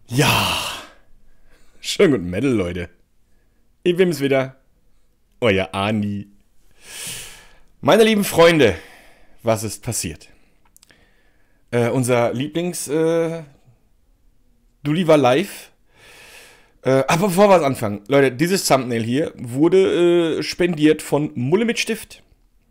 Ja, schönen guten Metal, Leute. Ich bin's wieder, euer Ani. Meine lieben Freunde, was ist passiert? Unser Dulli war live. Aber bevor wir anfangen, Leute, dieses Thumbnail hier wurde spendiert von Mulle mit Stift.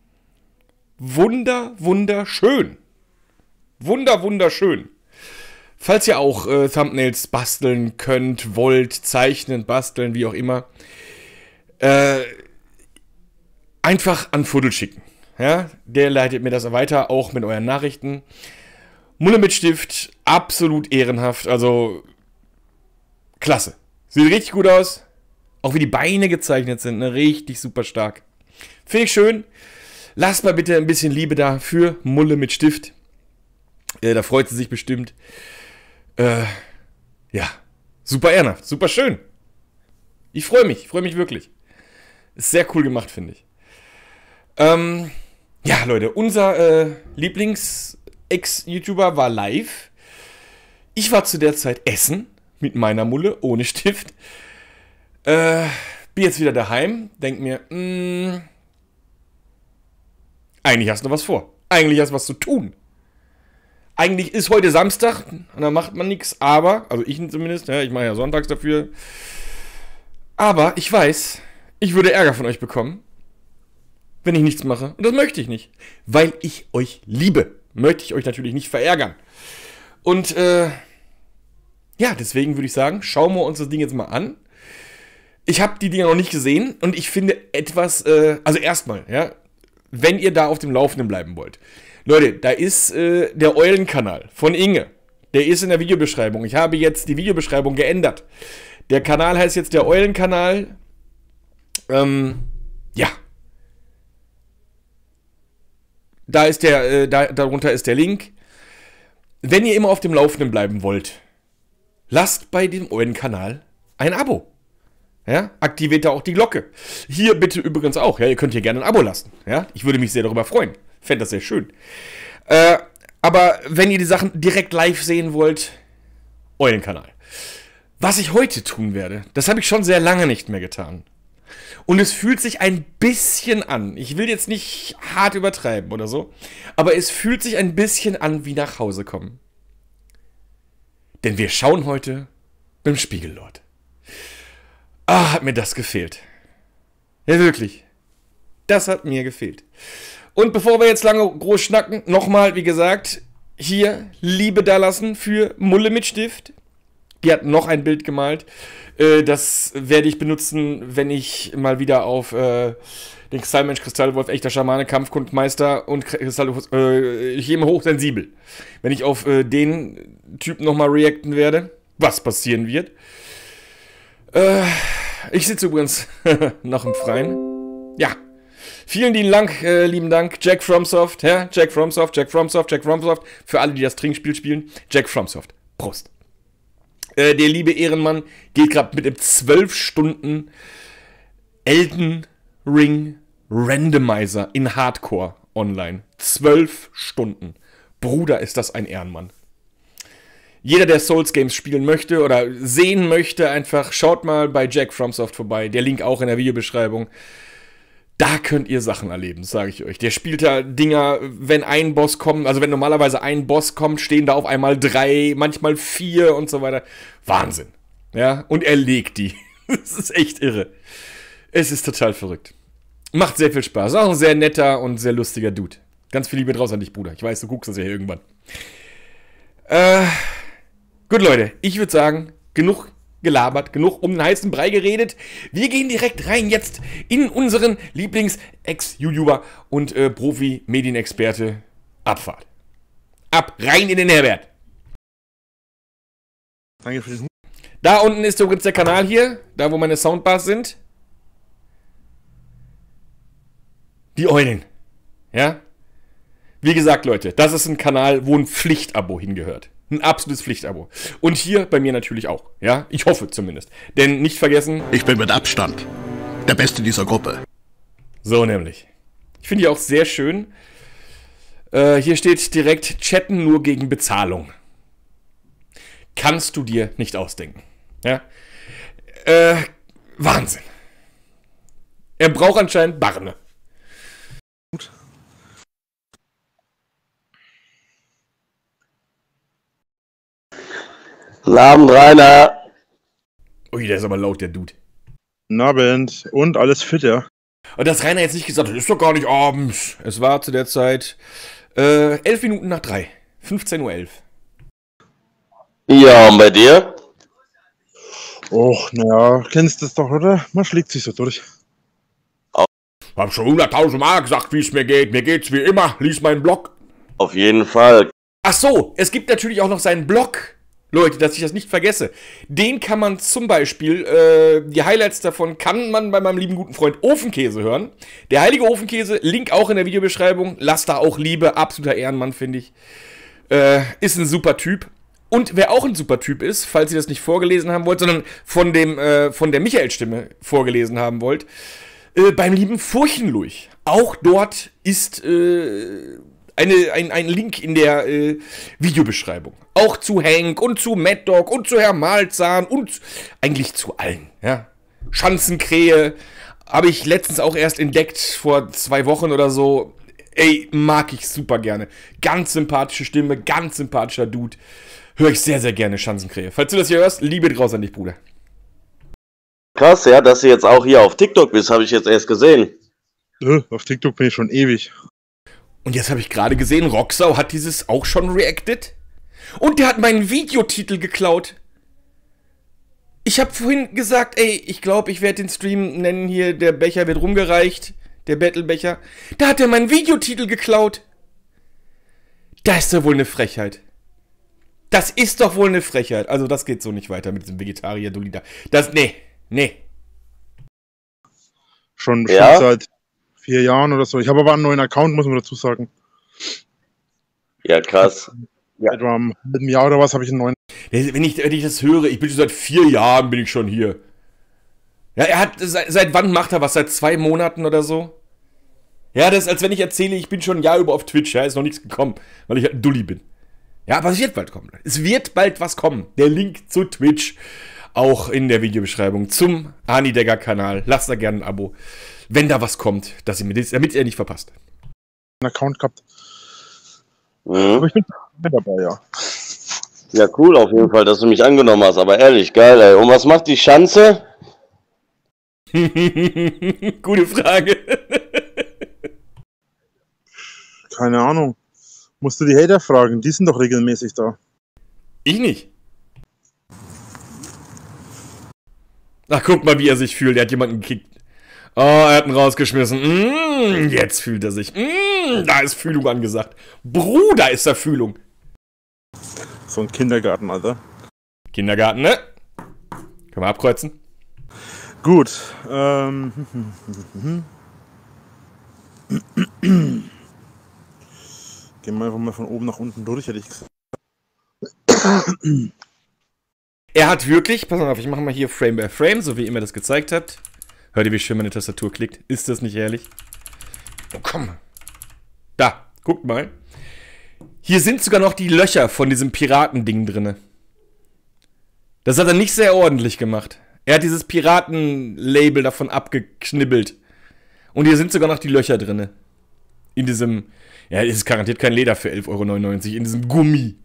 Wunderschön. Wunderschön. Falls ihr auch Thumbnails basteln könnt, wollt, zeichnen, basteln, wie auch immer, einfach an Fuddel schicken. Ja? Der leitet mir das weiter, auch mit euren Nachrichten. Mulle mit Stift, absolut ehrenhaft, also klasse. Sieht richtig gut aus. Auch wie die Beine gezeichnet sind, ne? Richtig super stark. Finde ich schön. Lasst mal bitte ein bisschen Liebe da für Mulle mit Stift. Da freut sie sich bestimmt. Ja, super ehrenhaft, super schön. Ich freue mich wirklich. Ist sehr cool gemacht, finde ich. Ja, Leute, unser Lieblings-Ex-YouTuber war live. Ich war zu der Zeit essen mit meiner Mulle, ohne Stift. Bin jetzt wieder daheim, denk mir, eigentlich hast du noch was vor. Eigentlich hast du was zu tun. Eigentlich ist heute Samstag und da macht man nichts, aber, also ich zumindest, ja, ich mache ja sonntags dafür. Aber ich weiß, ich würde Ärger von euch bekommen, wenn ich nichts mache. Und das möchte ich nicht. Weil ich euch liebe, möchte ich euch natürlich nicht verärgern. Und, ja, deswegen würde ich sagen, schauen wir uns das Ding jetzt mal an. Ich habe die Dinger noch nicht gesehen und ich finde etwas, also erstmal, ja, wenn ihr da auf dem Laufenden bleiben wollt. Leute, da ist der Eulenkanal von Inge. Der ist in der Videobeschreibung. Ich habe jetzt die Videobeschreibung geändert. Der Kanal heißt jetzt der Eulenkanal. Ja. Da ist darunter ist der Link. Wenn ihr immer auf dem Laufenden bleiben wollt, lasst bei dem Eulenkanal ein Abo. Ja, aktiviert da auch die Glocke. Hier bitte übrigens auch. Ja, ihr könnt hier gerne ein Abo lassen. Ja, ich würde mich sehr darüber freuen. Fände das sehr schön. Aber wenn ihr die Sachen direkt live sehen wollt, euren Kanal. Was ich heute tun werde, das habe ich schon sehr lange nicht mehr getan. Und es fühlt sich ein bisschen an. Ich will jetzt nicht hart übertreiben oder so, aber es fühlt sich ein bisschen an wie nach Hause kommen. Denn wir schauen heute beim Spiegellord. Ah, hat mir das gefehlt. Ja, wirklich. Das hat mir gefehlt. Und bevor wir jetzt lange groß schnacken, nochmal, wie gesagt, hier Liebe da lassen für Mulle mit Stift. Die hat noch ein Bild gemalt. Das werde ich benutzen, wenn ich mal wieder auf den Kristallmensch, Kristallwolf, echter Schamane, Kampfkunstmeister und ich immer hochsensibel. Wenn ich auf den Typen nochmal reacten werde, was passieren wird. Ich sitze übrigens noch im Freien. Ja. Vielen lieben Dank, Jack FromSoft, ja, Jack FromSoft. Für alle, die das Trinkspiel spielen, Jack FromSoft. Prost. Der liebe Ehrenmann geht gerade mit dem 12 Stunden Elden Ring Randomizer in Hardcore online. 12 Stunden. Bruder, ist das ein Ehrenmann. Jeder, der Souls Games spielen möchte oder sehen möchte, einfach schaut mal bei Jack FromSoft vorbei. Der Link auch in der Videobeschreibung. Da könnt ihr Sachen erleben, sage ich euch. Der spielt da Dinger, wenn ein Boss kommt, also wenn normalerweise ein Boss kommt, stehen da auf einmal 3, manchmal 4 und so weiter. Wahnsinn. Ja, und er legt die. Das ist echt irre. Es ist total verrückt. Macht sehr viel Spaß. Auch ein sehr netter und sehr lustiger Dude. Ganz viel Liebe draus an dich, Bruder. Ich weiß, du guckst das ja hier irgendwann. Gut, Leute. Ich würde sagen, genug gelabert, genug um den heißen Brei geredet. Wir gehen direkt rein jetzt in unseren Lieblings-Ex-YouTuber und Profi-Medienexperte Abfahrt. Ab, rein in den Herbert. Da unten ist übrigens der Kanal hier, da wo meine Soundbars sind. Die Eulen. Ja? Wie gesagt, Leute, das ist ein Kanal, wo ein Pflichtabo hingehört. Ein absolutes Pflichtabo. Und hier bei mir natürlich auch. Ja, ich hoffe zumindest. Denn nicht vergessen... Ich bin mit Abstand der Beste dieser Gruppe. So nämlich. Ich finde die auch sehr schön. Hier steht direkt, chatten nur gegen Bezahlung. kannst du dir nicht ausdenken. Ja? Wahnsinn. Er braucht anscheinend Barne. Gut. Guten Abend, Rainer. Ui, der ist aber laut, der Dude. Guten Abend. Und alles fit, ja? Und das Rainer jetzt nicht gesagt hat, ist doch gar nicht abends. Es war zu der Zeit 11 Minuten nach 3. 15:11 Uhr. Ja, und bei dir? Och, naja, kennst das doch, oder? Man schlägt sich so durch. Hab schon 100.000 Mal gesagt, wie es mir geht. Mir geht's wie immer. Lies meinen Blog. Auf jeden Fall. Ach so, es gibt natürlich auch noch seinen Blog. Leute, dass ich das nicht vergesse. Den kann man zum Beispiel, die Highlights davon kann man bei meinem lieben guten Freund Ofenkäse hören. Der heilige Ofenkäse, Link auch in der Videobeschreibung. Lasst da auch Liebe, absoluter Ehrenmann, finde ich. Ist ein super Typ. Und wer auch ein super Typ ist, falls ihr das nicht vorgelesen haben wollt, sondern von der Michael-Stimme vorgelesen haben wollt, beim lieben Furchenlurch. Auch dort ist ein Link in der Videobeschreibung. Auch zu Hank und zu Mad Dog und zu Herr Malzahn und eigentlich zu allen. Ja. Schanzenkrähe habe ich letztens auch erst entdeckt, vor 2 Wochen oder so. Ey, mag ich super gerne. Ganz sympathische Stimme, ganz sympathischer Dude. Höre ich sehr, sehr gerne Schanzenkrähe. Falls du das hier hörst, Liebe draus an dich, Bruder. Krass, ja, dass du jetzt auch hier auf TikTok bist, habe ich jetzt erst gesehen. Auf TikTok bin ich schon ewig. Und jetzt habe ich gerade gesehen, Roxau hat dieses auch schon reacted. Und der hat meinen Videotitel geklaut. Ich habe vorhin gesagt, ey, ich glaube, ich werde den Stream nennen hier, der Becher wird rumgereicht. Der Battlebecher. Da hat er meinen Videotitel geklaut. Das ist doch wohl eine Frechheit. Das ist doch wohl eine Frechheit. Also das geht so nicht weiter mit diesem Vegetarier-Dulli da. Das, nee. Schon Ja? seit 4 Jahren oder so. Ich habe aber einen neuen Account, muss man dazu sagen. Ja, krass. Ja. Etwa einem halben Jahr oder was habe ich einen neuen. Wenn ich das höre, ich bin schon seit 4 Jahren bin ich schon hier. Ja, er hat, seit wann macht er was? Seit 2 Monaten oder so? Ja, das ist, als wenn ich erzähle, ich bin schon ein Jahr über auf Twitch, ja, ist noch nichts gekommen, weil ich halt ein Dulli bin. Ja, aber es wird bald kommen. Es wird bald was kommen. Der Link zu Twitch auch in der Videobeschreibung zum Ani-Degger-Kanal. Lasst da gerne ein Abo, wenn da was kommt, damit ihr nicht verpasst. Einen Account gehabt. Mhm. Aber ich bin dabei, ja. Ja, cool auf jeden Fall, dass du mich angenommen hast. Aber ehrlich, geil, ey. Und was macht die Schanze? Gute Frage. Keine Ahnung. Musst du die Hater fragen, die sind doch regelmäßig da. Ich nicht. Ach, guck mal, wie er sich fühlt. Er hat jemanden gekickt. Oh, er hat ihn rausgeschmissen. Jetzt fühlt er sich. Da ist Fühlung angesagt. Bruder, ist da Fühlung. So ein Kindergarten, Alter. Kindergarten, ne? Können wir abkreuzen? Gut. Gehen wir einfach mal von oben nach unten durch, hätte ich gesagt. Er hat wirklich, pass mal auf, ich mache mal hier Frame by Frame, so wie ihr mir das gezeigt habt. Hört ihr, wie schön meine Tastatur klickt? Ist das nicht ehrlich? Oh, komm. Da, guckt mal. Hier sind sogar noch die Löcher von diesem Piratending drinne. Das hat er nicht sehr ordentlich gemacht. Er hat dieses Piratenlabel davon abgeknibbelt. Und hier sind sogar noch die Löcher drinne. In diesem, ja, es ist garantiert kein Leder für 11,99 €, in diesem Gummi.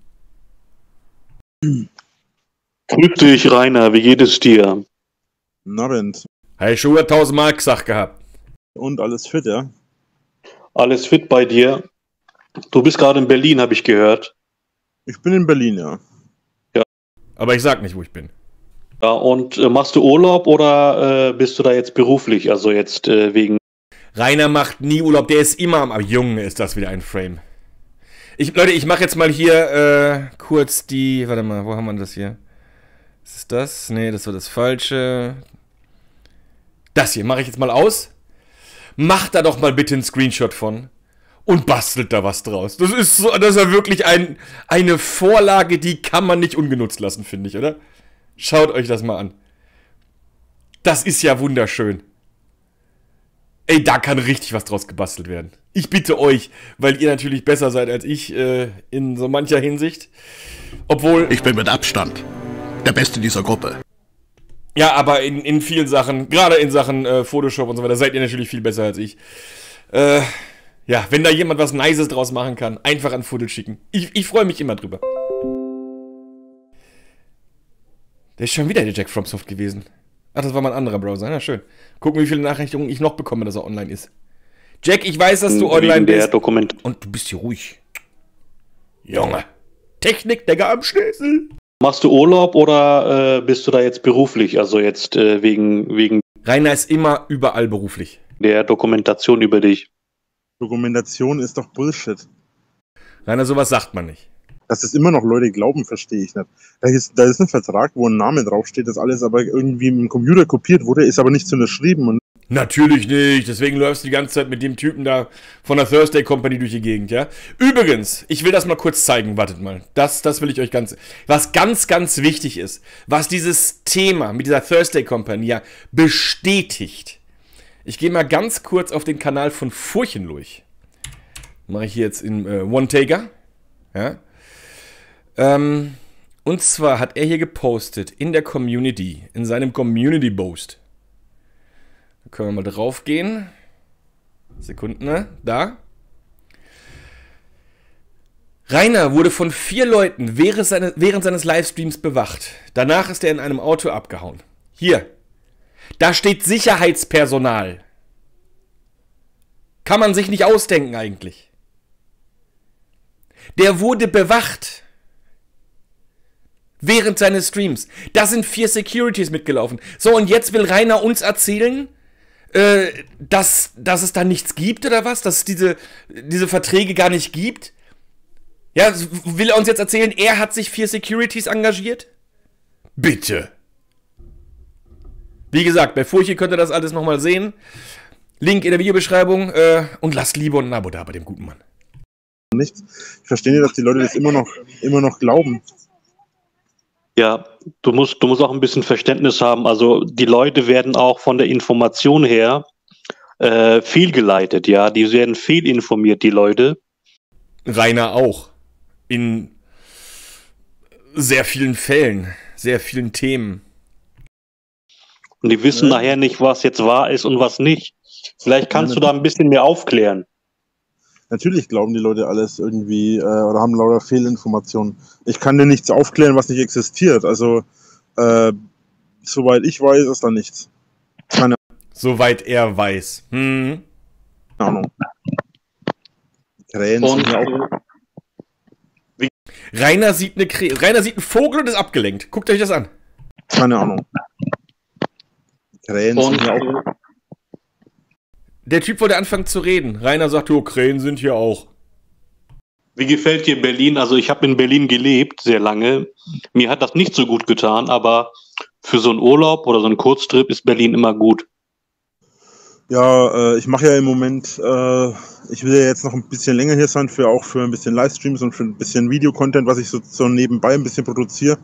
Grüß dich, Rainer, wie geht es dir? Abend. Habe ich schon 100.000 Mal gesagt gehabt. Und alles fit, ja? Alles fit bei dir? Du bist gerade in Berlin, habe ich gehört. Ich bin in Berlin, ja. Aber ich sag nicht, wo ich bin. Ja, und machst du Urlaub oder bist du da jetzt beruflich? Also jetzt wegen... Rainer macht nie Urlaub, der ist immer am... Aber Junge, ist das wieder ein Frame. Leute, ich mache jetzt mal hier kurz die... Warte mal, wo haben wir das hier? Ist das? Nee, das war das Falsche. Das hier mache ich jetzt mal aus. Macht da doch mal bitte einen Screenshot von. Und bastelt da was draus. Das ist ja wirklich eine Vorlage, die kann man nicht ungenutzt lassen, finde ich, oder? Schaut euch das mal an. Das ist ja wunderschön. Ey, da kann richtig was draus gebastelt werden. Ich bitte euch, weil ihr natürlich besser seid als ich in so mancher Hinsicht. Obwohl... Ich bin mit Abstand der Beste dieser Gruppe. Ja, aber in vielen Sachen, gerade in Sachen Photoshop und so weiter, seid ihr natürlich viel besser als ich. Ja, wenn da jemand was Nices draus machen kann, einfach an Footage schicken. Ich freue mich immer drüber. Der ist schon wieder der Jack FromSoft gewesen. Ach, das war mal ein anderer Browser. Na, schön. Gucken, wie viele Nachrichten ich noch bekomme, dass er online ist. Jack, ich weiß, dass du online bist. Und du bist hier ruhig. Junge. Technik, Digga, am Schlüssel. Machst du Urlaub oder bist du da jetzt beruflich? Also jetzt wegen Rainer ist immer überall beruflich. der Dokumentation über dich. Dokumentation ist doch Bullshit. Rainer, sowas sagt man nicht. Dass es immer noch Leute glauben, verstehe ich nicht. Da ist ein Vertrag, wo ein Name draufsteht, das alles aber irgendwie im Computer kopiert wurde, ist aber nichts unterschrieben. Und Natürlich nicht, deswegen läufst du die ganze Zeit mit dem Typen da von der Thursday Company durch die Gegend, ja? Übrigens, ich will das mal kurz zeigen, wartet mal. Das will ich euch was ganz, ganz wichtig ist, was dieses Thema mit dieser Thursday Company ja bestätigt. Ich gehe mal ganz kurz auf den Kanal von Furchenlurch. Mache ich hier jetzt in One-Taker, ja? Und zwar hat er hier gepostet in der Community, in seinem Community-Post. Da können wir mal drauf gehen. Sekunden, ne? Da. Rainer wurde von 4 Leuten während seines Livestreams bewacht. Danach ist er in einem Auto abgehauen. Hier. Da steht Sicherheitspersonal. Kann man sich nicht ausdenken eigentlich. Der wurde bewacht. Während seines Streams. Da sind 4 Securities mitgelaufen. So, und jetzt will Rainer uns erzählen, dass es da nichts gibt oder was? Dass es diese Verträge gar nicht gibt? Ja, will er uns jetzt erzählen, er hat sich 4 Securities engagiert? Bitte. Wie gesagt, bei Furche könnt ihr das alles nochmal sehen. Link in der Videobeschreibung. Und lasst Liebe und ein Abo da bei dem guten Mann. nichts. Ich verstehe nicht, dass die Leute das immer noch glauben. Ja, du musst auch ein bisschen Verständnis haben. Also die Leute werden auch von der Information her fehlgeleitet, ja. Die werden fehlinformiert, die Leute. Rainer auch. In sehr vielen Fällen, sehr vielen Themen. Und die wissen nachher nicht, was jetzt wahr ist und was nicht. Vielleicht kannst du da ein bisschen mehr aufklären. Natürlich glauben die Leute alles irgendwie oder haben lauter Fehlinformationen. Ich kann dir nichts aufklären, was nicht existiert. Also, soweit ich weiß, ist da nichts. Keine Soweit er weiß. Ahnung. Krähen sind ja auch. Rainer sieht einen Vogel und ist abgelenkt. Guckt euch das an. Keine Ahnung. Krähen sind ja auch. Der Typ wollte anfangen zu reden. Rainer sagt, jo, Krähen sind hier auch. Wie gefällt dir Berlin? Also ich habe in Berlin gelebt, sehr lange. Mir hat das nicht so gut getan, aber für so einen Urlaub oder so einen Kurztrip ist Berlin immer gut. Ja, ich mache ja im Moment, ich will ja jetzt noch ein bisschen länger hier sein, auch für ein bisschen Livestreams und für ein bisschen Videocontent, was ich so nebenbei ein bisschen produziere.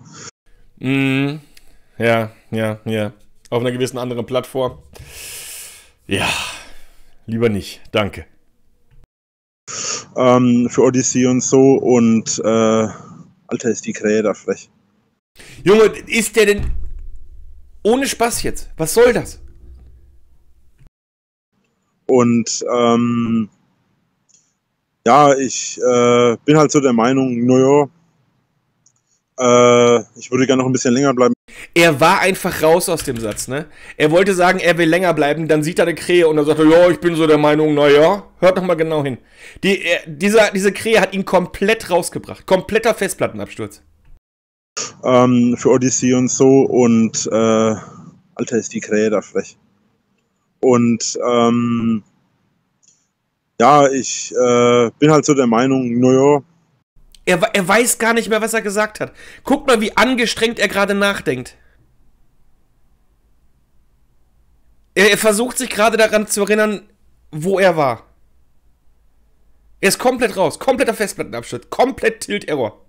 Ja. Auf einer gewissen anderen Plattform. Ja, lieber nicht. Danke. Für Odyssey und so und Alter, ist die Krähe da frech. Junge, ist der denn ohne Spaß jetzt? Was soll das? Und ja, ich bin halt so der Meinung, naja, ich würde gerne noch ein bisschen länger bleiben. Er war einfach raus aus dem Satz, ne? Er wollte sagen, er will länger bleiben, dann sieht er eine Krähe und dann sagt er, ja, ich bin so der Meinung, naja, hört doch mal genau hin. Diese Krähe hat ihn komplett rausgebracht. Kompletter Festplattenabsturz. Für Odyssey und so und Alter, ist die Krähe da frech. Und ja, ich bin halt so der Meinung, naja. Er weiß gar nicht mehr, was er gesagt hat. Guck mal, wie angestrengt er gerade nachdenkt. Er versucht sich gerade daran zu erinnern, wo er war. Er ist komplett raus. Kompletter Festplattenabsturz. Komplett Tilt-Error.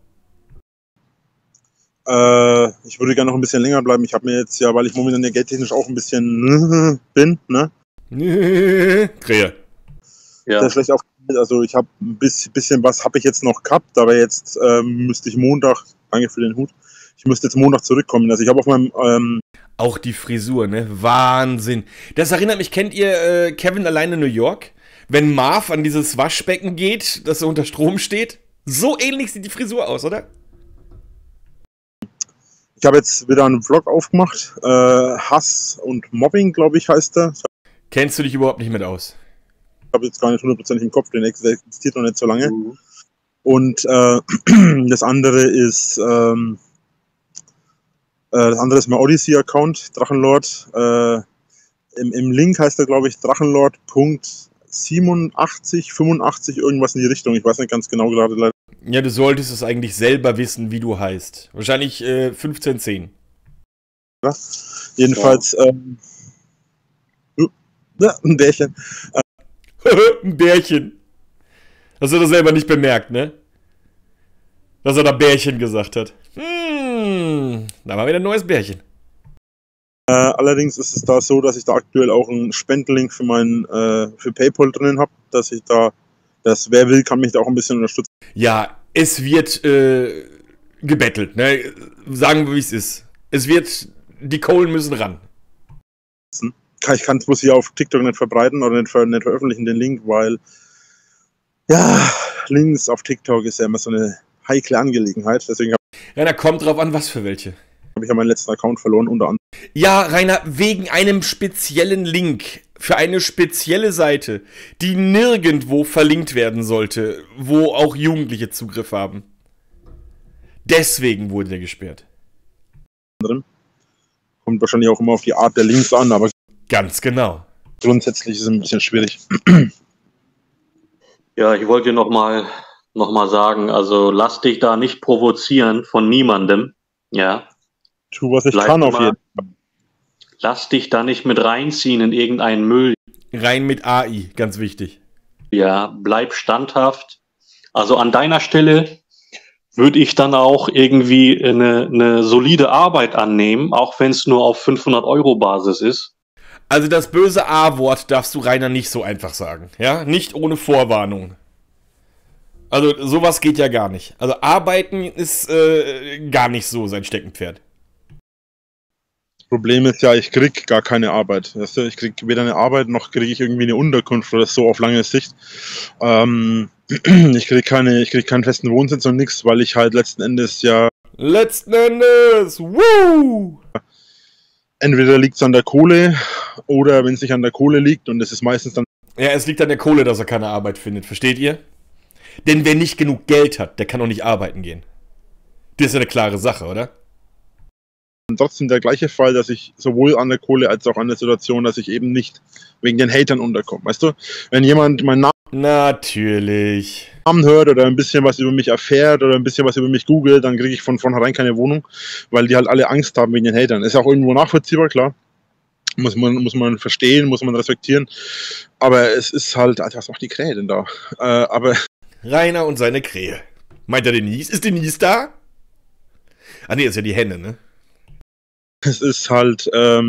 Ich würde gerne noch ein bisschen länger bleiben. Ich habe mir jetzt ja, weil ich momentan ja geldtechnisch auch ein bisschen bin, ne? Krähe. Ja. Sehr schlecht aufgestellt. Also ich habe ein bisschen was habe ich jetzt noch gehabt, aber jetzt müsste ich Montag, danke für den Hut, ich müsste jetzt Montag zurückkommen. Also ich habe auf meinem Auch die Frisur, ne? Wahnsinn. Das erinnert mich, kennt ihr Kevin alleine in New York? Wenn Marv an dieses Waschbecken geht, das so unter Strom steht? So ähnlich sieht die Frisur aus, oder? ich habe jetzt wieder einen Vlog aufgemacht. Hass und Mobbing, glaube ich, heißt der. Ich Kennst du dich überhaupt nicht mit aus? habe jetzt gar nicht 100% im Kopf, der existiert noch nicht so lange. Mhm. Und das andere ist mein Odyssey-Account, Drachenlord. Im Link heißt er, glaube ich, Drachenlord.87, irgendwas in die Richtung. Ich weiß nicht ganz genau gerade leider. Ja, du solltest es eigentlich selber wissen, wie du heißt. Wahrscheinlich 1510. Jedenfalls, ein Bärchen. Ein Bärchen. Hast du das selber nicht bemerkt, ne? Dass er da Bärchen gesagt hat. Da war wieder ein neues Bärchen. Allerdings ist es da so, dass ich da aktuell auch einen Spendenlink für PayPal drinnen habe, dass wer will, kann mich da auch ein bisschen unterstützen. Ja, es wird gebettelt, ne? Sagen wir, wie es ist. Die Kohlen müssen ran. Ich kann es bloß hier auf TikTok nicht verbreiten oder nicht veröffentlichen, den Link, weil ja, Links auf TikTok ist ja immer so eine heikle Angelegenheit. Deswegen Rainer, kommt drauf an, was für welche. habe ich ja meinen letzten Account verloren, unter anderem. Ja, Rainer, wegen einem speziellen Link für eine spezielle Seite, die nirgendwo verlinkt werden sollte, wo auch Jugendliche Zugriff haben. Deswegen wurde der gesperrt. Kommt wahrscheinlich auch immer auf die Art der Links an, aber Ganz genau. grundsätzlich ist es ein bisschen schwierig. Ja, ich wollte dir noch mal sagen, also lass dich da nicht provozieren von niemandem, ja. Tu, was ich Bleib kann auf immer- jeden Fall. Lass dich da nicht mit reinziehen in irgendeinen Müll, Rein mit AI, ganz wichtig. ja. Bleib standhaft. Also an deiner Stelle würde ich dann auch irgendwie eine solide Arbeit annehmen, auch wenn es nur auf 500 € Basis ist. Also das böse A-Wort darfst du Rainer nicht so einfach sagen, ja? Nicht ohne Vorwarnung. Also sowas geht ja gar nicht. Also arbeiten ist gar nicht so sein Steckenpferd. Das Problem ist ja, ich krieg gar keine Arbeit. Weißt du, ich krieg weder eine Arbeit, noch kriege ich irgendwie eine Unterkunft oder so auf lange Sicht. Ich krieg keinen festen Wohnsitz und nichts, weil ich halt letzten Endes ja Letzten Endes, woo! entweder liegt es an der Kohle oder wenn es nicht an der Kohle liegt, und es ist meistens dann Ja, es liegt an der Kohle, dass er keine Arbeit findet, versteht ihr? Denn wer nicht genug Geld hat, der kann auch nicht arbeiten gehen. Das ist ja eine klare Sache, oder? trotzdem der gleiche Fall, dass ich sowohl an der Kohle als auch an der Situation, dass ich eben nicht wegen den Hatern unterkomme. Weißt du, wenn jemand meinen Natürlich. Namen hört oder ein bisschen was über mich erfährt oder ein bisschen was über mich googelt, dann kriege ich von vornherein keine Wohnung, weil die halt alle Angst haben wegen den Hatern. Ist auch irgendwo nachvollziehbar, klar. Muss man verstehen, muss man respektieren. Aber es ist halt, Alter, was macht die Krähe denn da? Aber Rainer und seine Krähe. Meint er Denise? Ist Denise da? Ah nee, ist ja die Henne, ne? es ist halt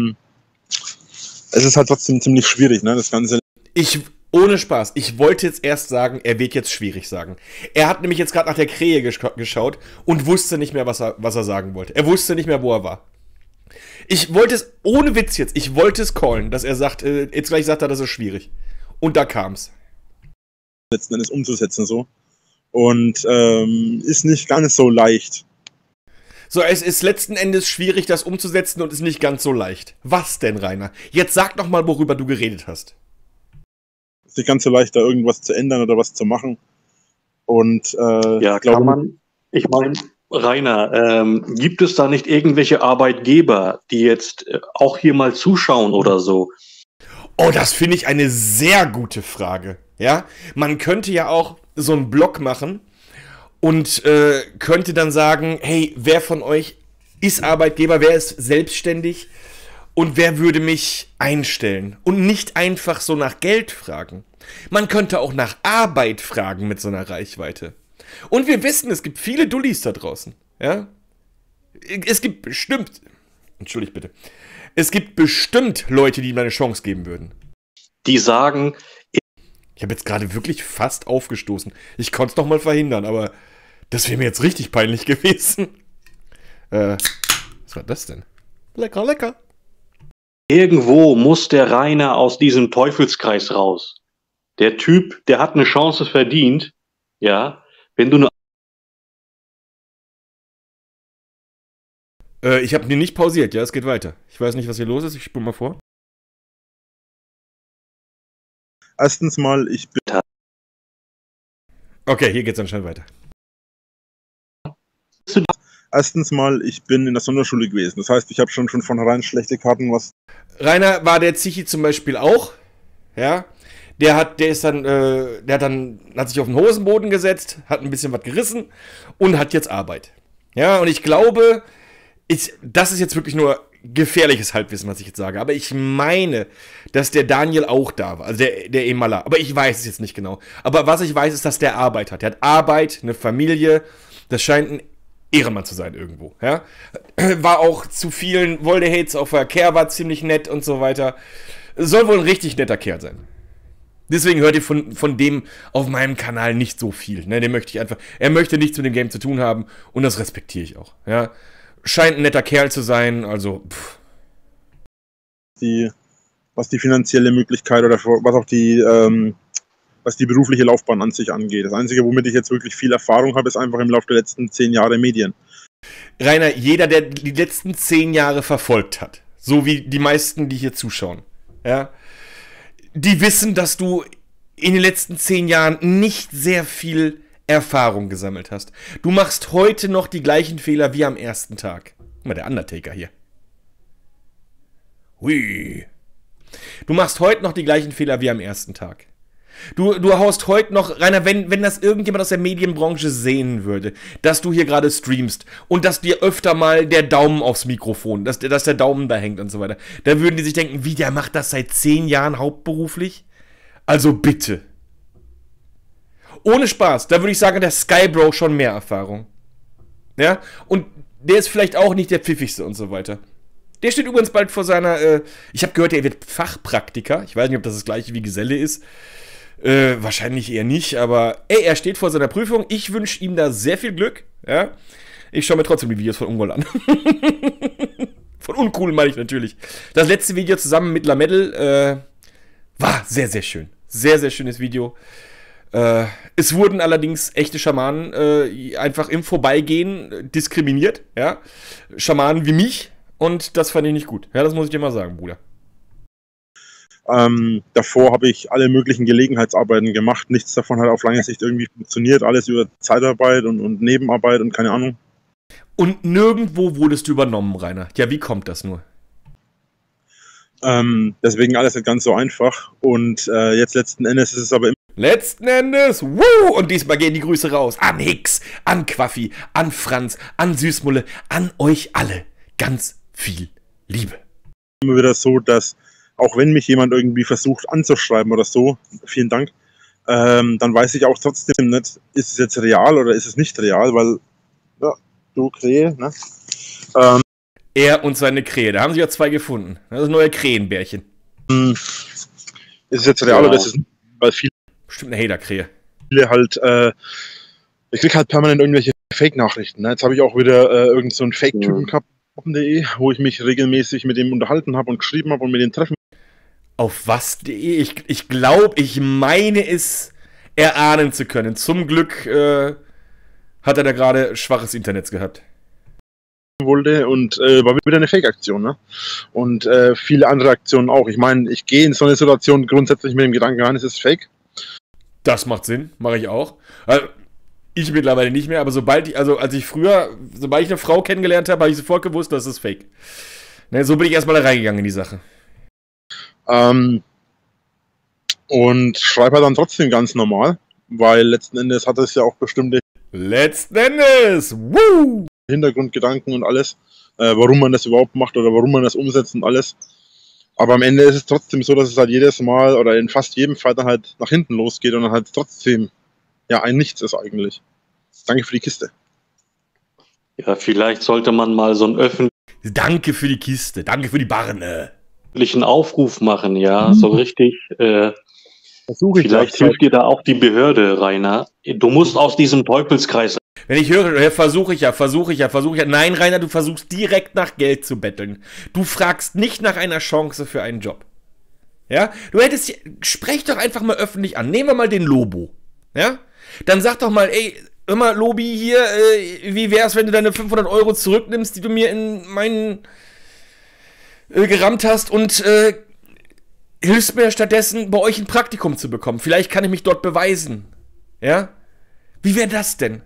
trotzdem ziemlich schwierig, ne, das Ganze. Ohne Spaß, ich wollte jetzt erst sagen, er wird jetzt schwierig sagen. Er hat nämlich jetzt gerade nach der Krähe geschaut und wusste nicht mehr, was er sagen wollte. Er wusste nicht mehr, wo er war. Ich wollte es, ohne Witz jetzt, ich wollte es callen, dass er sagt, jetzt gleich sagt er, das ist schwierig. Und da kam's. Letzten Endes umzusetzen so. Und ist nicht ganz so leicht. So, es ist letzten Endes schwierig, das umzusetzen und ist nicht ganz so leicht. Was denn, Rainer? Jetzt sag doch mal, worüber du geredet hast. Ist nicht ganz so leicht, da irgendwas zu ändern oder was zu machen. Und Ja, ich glaube, kann man. Ich meine, Rainer, gibt es da nicht irgendwelche Arbeitgeber, die jetzt auch hier mal zuschauen oder so? Oh, das finde ich eine sehr gute Frage. Ja, man könnte ja auch so einen Blog machen und könnte dann sagen, hey, wer von euch ist Arbeitgeber, wer ist selbstständig und wer würde mich einstellen? Und nicht einfach so nach Geld fragen. Man könnte auch nach Arbeit fragen mit so einer Reichweite. Und wir wissen, es gibt viele Dullis da draußen. Ja? Es gibt bestimmt, entschuldigt bitte, es gibt bestimmt Leute, die ihm eine Chance geben würden. die sagen, Ich habe jetzt gerade wirklich fast aufgestoßen. Ich konnte es noch mal verhindern, aber das wäre mir jetzt richtig peinlich gewesen. Was war das denn? Lecker, lecker. irgendwo muss der Rainer aus diesem Teufelskreis raus. Der Typ, der hat eine Chance verdient, ja, wenn du eine Ich habe nicht pausiert, ja, es geht weiter. Ich weiß nicht, was hier los ist, ich spule mal vor. Erstens mal, ich bin Okay, hier geht's anscheinend weiter. Erstens mal, ich bin in der Sonderschule gewesen. Das heißt, ich habe schon von vornherein schlechte Karten, was Rainer war der Zichi zum Beispiel auch, ja. Der hat sich auf den Hosenboden gesetzt, hat ein bisschen was gerissen und hat jetzt Arbeit. Ja, und ich glaube, das ist jetzt wirklich nur gefährliches Halbwissen, was ich jetzt sage. Aber ich meine, dass der Daniel auch da war, also der Emala. Aber ich weiß es jetzt nicht genau. Aber was ich weiß, ist, dass der Arbeit hat. Der hat Arbeit, eine Familie. Das scheint ein Ehrenmann zu sein irgendwo. Ja? War auch zu vielen Volde-Hates auf der Care, war ziemlich nett und so weiter. Soll wohl ein richtig netter Kerl sein. Deswegen hört ihr von dem auf meinem Kanal nicht so viel. Ne? Er möchte nichts mit dem Game zu tun haben und das respektiere ich auch. Ja? Scheint ein netter Kerl zu sein, also was die finanzielle Möglichkeit oder was auch was die berufliche Laufbahn an sich angeht. Das Einzige, womit ich jetzt wirklich viel Erfahrung habe, ist einfach im Laufe der letzten 10 Jahre Medien. Rainer, jeder, der die letzten 10 Jahre verfolgt hat, so wie die meisten, die hier zuschauen, ja, die wissen, dass du in den letzten 10 Jahren nicht sehr viel Erfahrung gesammelt hast. Du machst heute noch die gleichen Fehler wie am ersten Tag. Guck mal, der Undertaker hier. Hui. Du machst heute noch die gleichen Fehler wie am ersten Tag. Du haust heute noch, Rainer, wenn das irgendjemand aus der Medienbranche sehen würde, dass du hier gerade streamst und dass dir öfter mal der Daumen aufs Mikrofon, dass der Daumen da hängt und so weiter, da würden die sich denken, wie, der macht das seit 10 Jahren hauptberuflich? Also bitte. Ohne Spaß, da würde ich sagen, der Skybro schon mehr Erfahrung. Ja, und der ist vielleicht auch nicht der pfiffigste und so weiter. Der steht übrigens bald vor seiner, ich habe gehört, er wird Fachpraktiker. Ich weiß nicht, ob das gleiche wie Geselle ist. Wahrscheinlich eher nicht, aber er steht vor seiner Prüfung. Ich wünsche ihm da sehr viel Glück. Ja? Ich schaue mir trotzdem die Videos von Ungol an. Von Uncool meine ich natürlich. Das letzte Video zusammen mit Lamedel war sehr, sehr schön. Sehr, sehr schönes Video. Es wurden allerdings echte Schamanen einfach im Vorbeigehen diskriminiert. Ja? Schamanen wie mich. Und das fand ich nicht gut. Ja, das muss ich dir mal sagen, Bruder. Davor habe ich alle möglichen Gelegenheitsarbeiten gemacht. Nichts davon hat auf lange Sicht irgendwie funktioniert. Alles über Zeitarbeit und Nebenarbeit und keine Ahnung. Und nirgendwo wurdest du übernommen, Rainer. Ja, wie kommt das nur? Deswegen alles nicht ganz so einfach. Und jetzt letzten Endes ist es aber immer. Letzten Endes, wuh! Und diesmal gehen die Grüße raus an Hicks, an Quaffi, an Franz, an Süßmulle, an euch alle. Ganz viel Liebe. Immer wieder so, dass auch wenn mich jemand irgendwie versucht anzuschreiben oder so, vielen Dank, dann weiß ich auch trotzdem nicht, ist es jetzt real oder ist es nicht real, weil, ja, du Krähe, ne? Er und seine Krähe, da haben sie ja 2 gefunden. Das ist neue Krähenbärchen. Ist es jetzt real oder ist es nicht? Weil viele Bestimmt eine Hater-Krähe. halt, ich krieg halt permanent irgendwelche Fake-Nachrichten. Ne? Jetzt habe ich auch wieder irgend so einen Fake-Typen gehabt, wo ich mich regelmäßig mit dem unterhalten habe und geschrieben habe und mit dem treffen. Auf was.de? Ich glaube, ich meine es erahnen zu können. Zum Glück hat er da gerade schwaches Internet gehabt. Wollte und war wieder eine Fake-Aktion, ne? Und viele andere Aktionen auch. Ich meine, ich gehe in so eine Situation grundsätzlich mit dem Gedanken rein, es ist Fake. Das macht Sinn, mache ich auch. Also, ich mittlerweile nicht mehr, aber sobald ich eine Frau kennengelernt habe, habe ich sofort gewusst, das ist Fake. Ne, so bin ich erstmal da reingegangen in die Sache. Und schreibe halt dann trotzdem ganz normal, weil letzten Endes hat es ja auch bestimmte Hintergrundgedanken und alles, warum man das überhaupt macht oder warum man das umsetzt und alles. Aber am Ende ist es trotzdem so, dass es halt jedes Mal oder in fast jedem Fall dann halt nach hinten losgeht und dann halt trotzdem ja ein Nichts ist eigentlich. Danke für die Kiste. Ja, vielleicht sollte man mal so ein Danke für die Kiste, danke für die Barne. Einen Aufruf machen, ja, so richtig. Versuche ich Vielleicht hilft dir da auch die Behörde, Rainer. Du musst aus diesem Teufelskreis. Wenn ich höre, versuche ich ja. Nein, Rainer, du versuchst direkt nach Geld zu betteln. Du fragst nicht nach einer Chance für einen Job. Ja? Sprech doch einfach mal öffentlich an. Nehmen wir mal den Lobo. Ja? Dann sag doch mal, ey, hör mal, Lobi hier, wie wär's, wenn du deine 500 Euro zurücknimmst, die du mir in meinen gerammt hast und hilfst mir stattdessen, bei euch ein Praktikum zu bekommen. Vielleicht kann ich mich dort beweisen. Ja? Wie wäre das denn?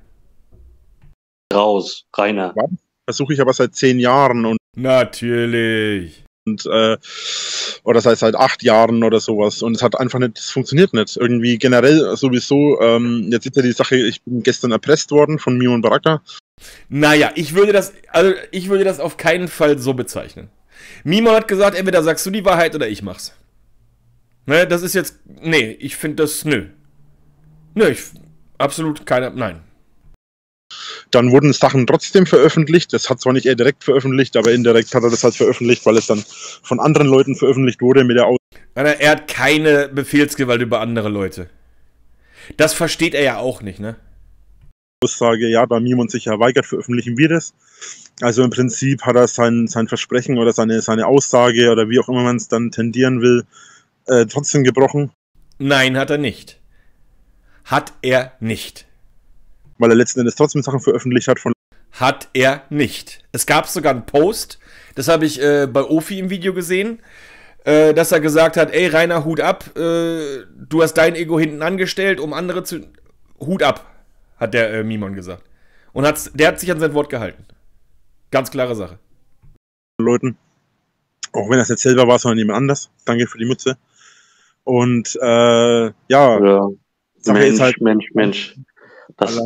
Raus, Rainer. Versuche ich aber seit 10 Jahren und Natürlich. oder seit 8 Jahren oder sowas. Und es hat einfach nicht, es funktioniert nicht. Irgendwie generell sowieso, jetzt ist ja die Sache, ich bin gestern erpresst worden von Mimon Baraka. Naja, ich würde das auf keinen Fall so bezeichnen. Mimon hat gesagt, entweder sagst du die Wahrheit oder ich mach's. Ne, das ist jetzt, nee, ich finde das, nö. Nö, absolut keine, nein. Dann wurden Sachen trotzdem veröffentlicht. Das hat zwar nicht er direkt veröffentlicht, aber indirekt hat er das halt veröffentlicht, weil es dann von anderen Leuten veröffentlicht wurde mit der Er hat keine Befehlsgewalt über andere Leute. Das versteht er ja auch nicht, ne? Aussage, ja, da Mimon sich ja weigert, veröffentlichen wir das. Also im Prinzip hat er sein Versprechen oder seine Aussage oder wie auch immer man es dann tendieren will, trotzdem gebrochen. Nein, hat er nicht. Hat er nicht. Weil er letzten Endes trotzdem Sachen veröffentlicht hat von... Hat er nicht. Es gab sogar einen Post, das habe ich bei Ofi im Video gesehen, dass er gesagt hat, ey Rainer, Hut ab, du hast dein Ego hinten angestellt, um andere zu... Hut ab, hat der Mimon gesagt. Und der hat sich an sein Wort gehalten. Ganz klare Sache. Leuten, auch wenn das jetzt selber war, sondern jemand anders. Danke für die Mütze. Und Ja. Mensch, halt, Mensch. Das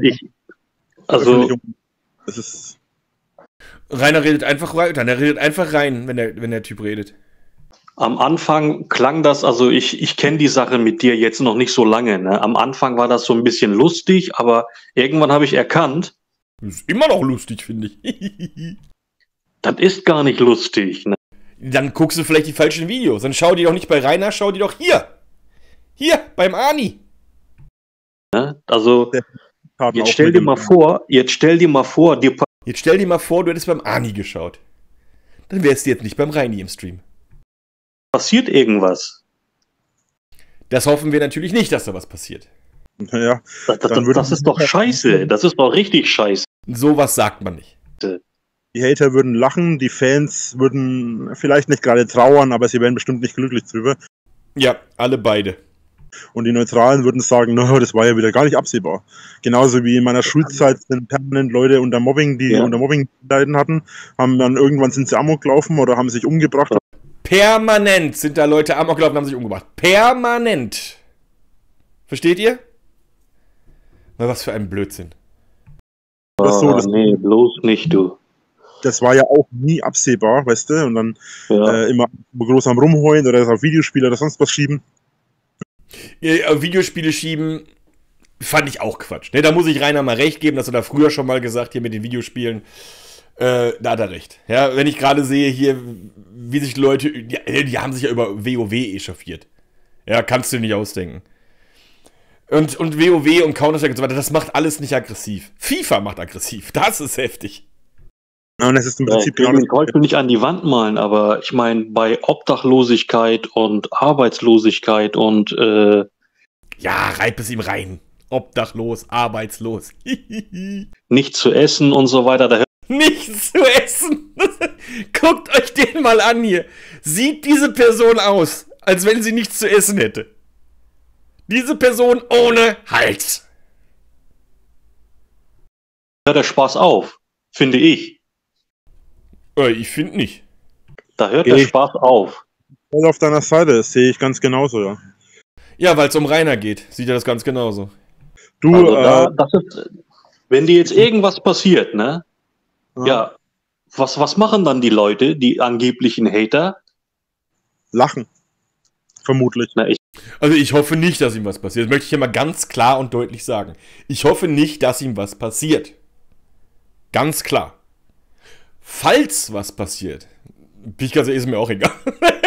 ist... Rainer redet einfach weiter, der redet einfach rein, wenn der Typ redet. Am Anfang klang das, also ich kenne die Sache mit dir jetzt noch nicht so lange, ne? Am Anfang war das so ein bisschen lustig, aber irgendwann habe ich erkannt. Das ist immer noch lustig, finde ich. Das ist gar nicht lustig, ne? Dann guckst du vielleicht die falschen Videos. Dann schau die doch nicht bei Rainer, schau die doch hier. Hier, beim Ani. Ne? Also, jetzt stell dir mal vor, du hättest beim Ani geschaut. Dann wärst du jetzt nicht beim Reini im Stream. Passiert irgendwas. Das hoffen wir natürlich nicht, dass da was passiert. Ja, das ist doch scheiße. Das ist doch richtig scheiße. Sowas sagt man nicht. Die Hater würden lachen, die Fans würden vielleicht nicht gerade trauern, aber sie wären bestimmt nicht glücklich drüber. Ja, alle beide. Und die Neutralen würden sagen, no, das war ja wieder gar nicht absehbar. Genauso wie in meiner Schulzeit sind permanent Leute unter Mobbing, die unter Mobbing leiden hatten, haben dann irgendwann sind sie amok gelaufen oder haben sich umgebracht. Permanent sind da Leute amok gelaufen und haben sich umgebracht. Permanent. Versteht ihr? Na, was für ein Blödsinn. Nee, bloß nicht, du. Das war ja auch nie absehbar, weißt du? Und dann immer groß am Rumheulen oder das auf Videospiele oder sonst was schieben. Videospiele schieben fand ich auch Quatsch. Ne, da muss ich Rainer mal recht geben, das hat er früher schon mal gesagt, hier mit den Videospielen. Da hat er recht. Ja, wenn ich gerade sehe hier, wie sich Leute, die haben sich ja über WoW echauffiert. Ja, kannst du nicht ausdenken. Und WoW und Counter-Strike und so weiter, das macht alles nicht aggressiv. FIFA macht aggressiv, das ist heftig. Ja, und das ist im Prinzip ich will den Teufel nicht an die Wand malen, aber ich meine, bei Obdachlosigkeit und Arbeitslosigkeit und ja, reib es ihm rein. Obdachlos, arbeitslos. Nichts zu essen und so weiter. Da Nichts zu essen. Guckt euch den mal an hier. Sieht diese Person aus, als wenn sie nichts zu essen hätte. Diese Person ohne Hals. hört der Spaß auf, finde ich. Ich finde nicht. Da hört der Spaß auf. Voll auf deiner Seite, das sehe ich ganz genauso, ja. Ja, weil es um Rainer geht, sieht er das ganz genauso. Du, also das ist, wenn dir jetzt irgendwas passiert, ne? Ja, was machen dann die Leute, die angeblichen Hater? Lachen. Vermutlich. Na, Also ich hoffe nicht, dass ihm was passiert. Das möchte ich hier mal ganz klar und deutlich sagen. Ich hoffe nicht, dass ihm was passiert. Ganz klar. Falls was passiert, bin ich ganz ehrlich, ist mir auch egal.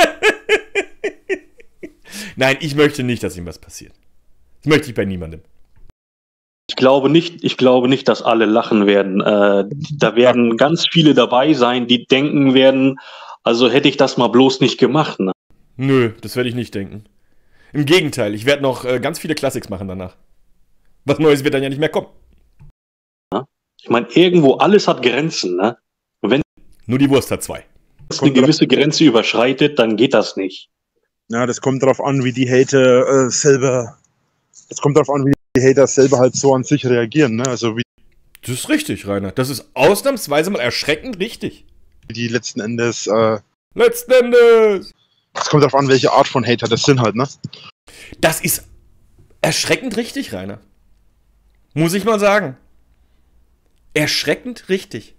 Nein, ich möchte nicht, dass ihm was passiert. Das möchte ich bei niemandem. Ich glaube nicht, dass alle lachen werden. Da werden ganz viele dabei sein, die denken werden, also hätte ich das mal bloß nicht gemacht. Ne? Nö, das werde ich nicht denken. Im Gegenteil, ich werde noch ganz viele Classics machen danach. Was Neues wird dann ja nicht mehr kommen. Ich meine, irgendwo alles hat Grenzen. Ne? Wenn Nur die Wurst hat 2. es eine gewisse Grenze überschreitet, dann geht das nicht. Ja, das kommt darauf an, wie die Hater selber. Das kommt darauf an, wie die Hater selber halt so an sich reagieren. Ne? Also wie Das ist richtig, Rainer. Das ist ausnahmsweise mal erschreckend richtig. die letzten Endes. Letzten Endes! Es kommt darauf an, welche Art von Hater das sind halt, ne? Das ist erschreckend richtig, Rainer. Muss ich mal sagen. Erschreckend richtig.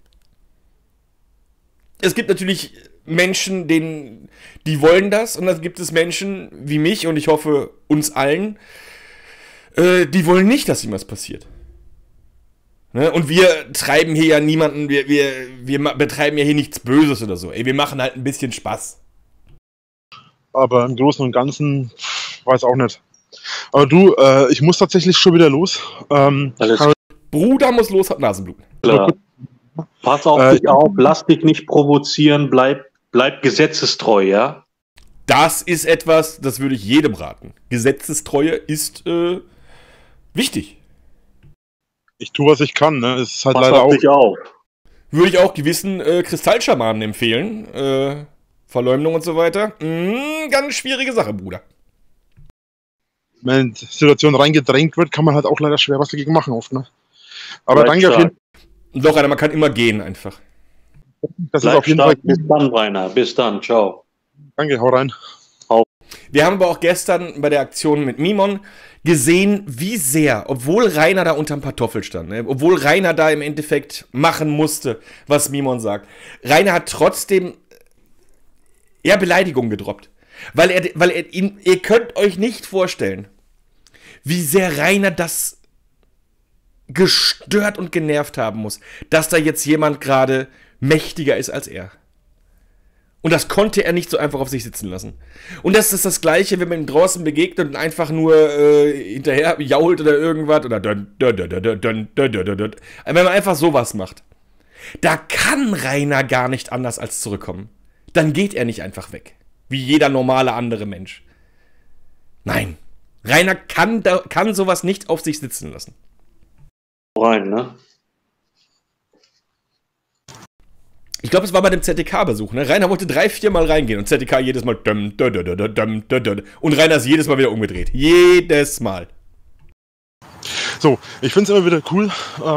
Es gibt natürlich Menschen, die wollen das. Und dann gibt es Menschen wie mich und ich hoffe uns allen, die wollen nicht, dass ihm was passiert. Ne? Und wir treiben hier ja niemanden, wir betreiben ja hier nichts Böses oder so. Ey, wir machen halt ein bisschen Spaß. Aber im Großen und Ganzen, weiß auch nicht. Aber du, ich muss tatsächlich schon wieder los. Alles Bruder muss los, hat Nasenbluten. klar. Pass auf dich auf, lass dich nicht provozieren, bleib gesetzestreu, ja? Das ist etwas, das würde ich jedem raten. Gesetzestreue ist wichtig. Ich tue, was ich kann, ne? Es ist halt Pass leider auf auch. dich auf. Würde ich auch gewissen Kristallschamanen empfehlen. Verleumdung und so weiter. Ganz schwierige Sache, Bruder. Wenn die Situation reingedrängt wird, kann man halt auch leider schwer was dagegen machen oft, ne? Aber Bleib danke auf jeden Doch, Rainer, man kann immer gehen einfach. Fall. Das ist Bleib auf jeden Fall. stark. Bis dann, Rainer. Bis dann. Ciao. Danke, hau rein. Wir haben aber auch gestern bei der Aktion mit Mimon gesehen, wie sehr, obwohl Rainer da unterm Kartoffel stand, ne, obwohl Rainer da im Endeffekt machen musste, was Mimon sagt, Rainer hat trotzdem Beleidigungen gedroppt. Weil er ihr könnt euch nicht vorstellen, wie sehr Rainer das gestört und genervt haben muss, dass da jetzt jemand gerade mächtiger ist als er. Und das konnte er nicht so einfach auf sich sitzen lassen. Und das ist das Gleiche, wenn man ihm draußen begegnet und einfach nur hinterher jault oder irgendwas. Oder wenn man einfach sowas macht. Da kann Rainer gar nicht anders als zurückkommen. Dann geht er nicht einfach weg. Wie jeder normale andere Mensch. Nein. Rainer kann sowas nicht auf sich sitzen lassen. Rein, ne? Ich glaube, es war bei dem ZDK-Besuch, ne? Rainer wollte 3-4 Mal reingehen und ZDK jedes Mal und Rainer ist jedes Mal wieder umgedreht. Jedes Mal. So, ich finde es immer wieder cool,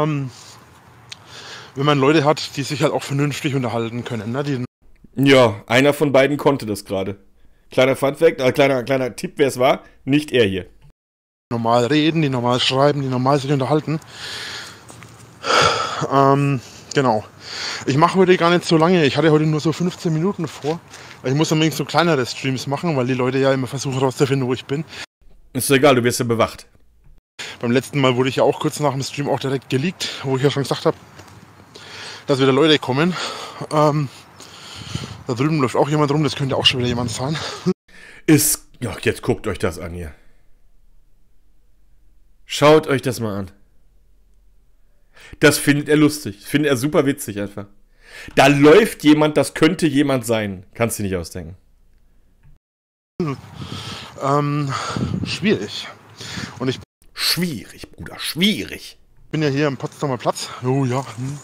wenn man Leute hat, die sich halt auch vernünftig unterhalten können, ne? Die Ja, einer von beiden konnte das gerade. Kleiner Funfact, kleiner Tipp, wer es war, nicht er hier. normal reden, die normal schreiben, die normal sich unterhalten. Genau. Ich mache heute gar nicht so lange. Ich hatte heute nur so 15 Minuten vor. Ich muss unbedingt so kleinere Streams machen, weil die Leute ja immer versuchen herauszufinden, wo ich bin. Ist doch egal, du wirst ja bewacht. Beim letzten Mal wurde ich ja auch kurz nach dem Stream auch direkt geleakt, wo ich ja schon gesagt habe, dass wieder Leute kommen. Da drüben läuft auch jemand rum, das könnte auch schon wieder jemand sein. Ja, jetzt guckt euch das an hier. Schaut euch das mal an. Das findet er lustig. Findet er super witzig einfach. Da läuft jemand, das könnte jemand sein. Kannst du nicht ausdenken. Schwierig. Und ich Schwierig, Bruder, schwierig. bin ja hier am Potsdamer Platz. Oh ja.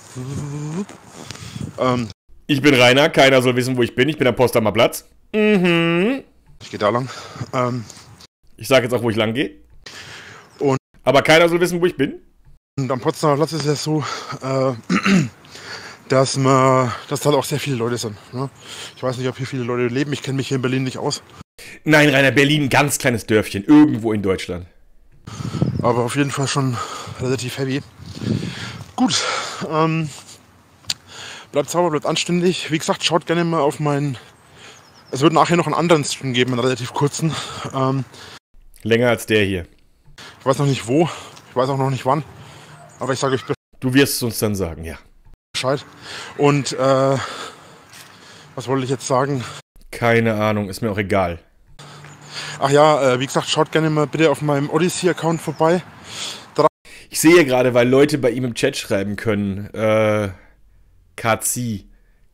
Ich bin Rainer, keiner soll wissen, wo ich bin. Ich bin am Potsdamer Platz. Ich gehe da lang. Ich sage jetzt auch, wo ich lang gehe. Und- Aber keiner soll wissen, wo ich bin. Und am Potsdamer Platz ist es ja so, dass halt auch sehr viele Leute sind. Ne? Ich weiß nicht, ob hier viele Leute leben. Ich kenne mich hier in Berlin nicht aus. Nein, Rainer, Berlin, ein ganz kleines Dörfchen, irgendwo in Deutschland. Aber auf jeden Fall schon relativ heavy. Gut. Bleibt sauber, bleibt anständig. Wie gesagt, schaut gerne mal auf meinen... Es wird nachher noch einen anderen Stream geben, einen relativ kurzen. Länger als der hier. Ich weiß noch nicht wo. Ich weiß auch noch nicht wann. Aber ich sage euch Du wirst es uns dann sagen, ja. Bescheid. Und was wollte ich jetzt sagen? Keine Ahnung, ist mir auch egal. Ach ja, wie gesagt, schaut gerne mal bitte auf meinem Odyssey-Account vorbei. Ich sehe gerade, weil Leute bei ihm im Chat schreiben können, KC,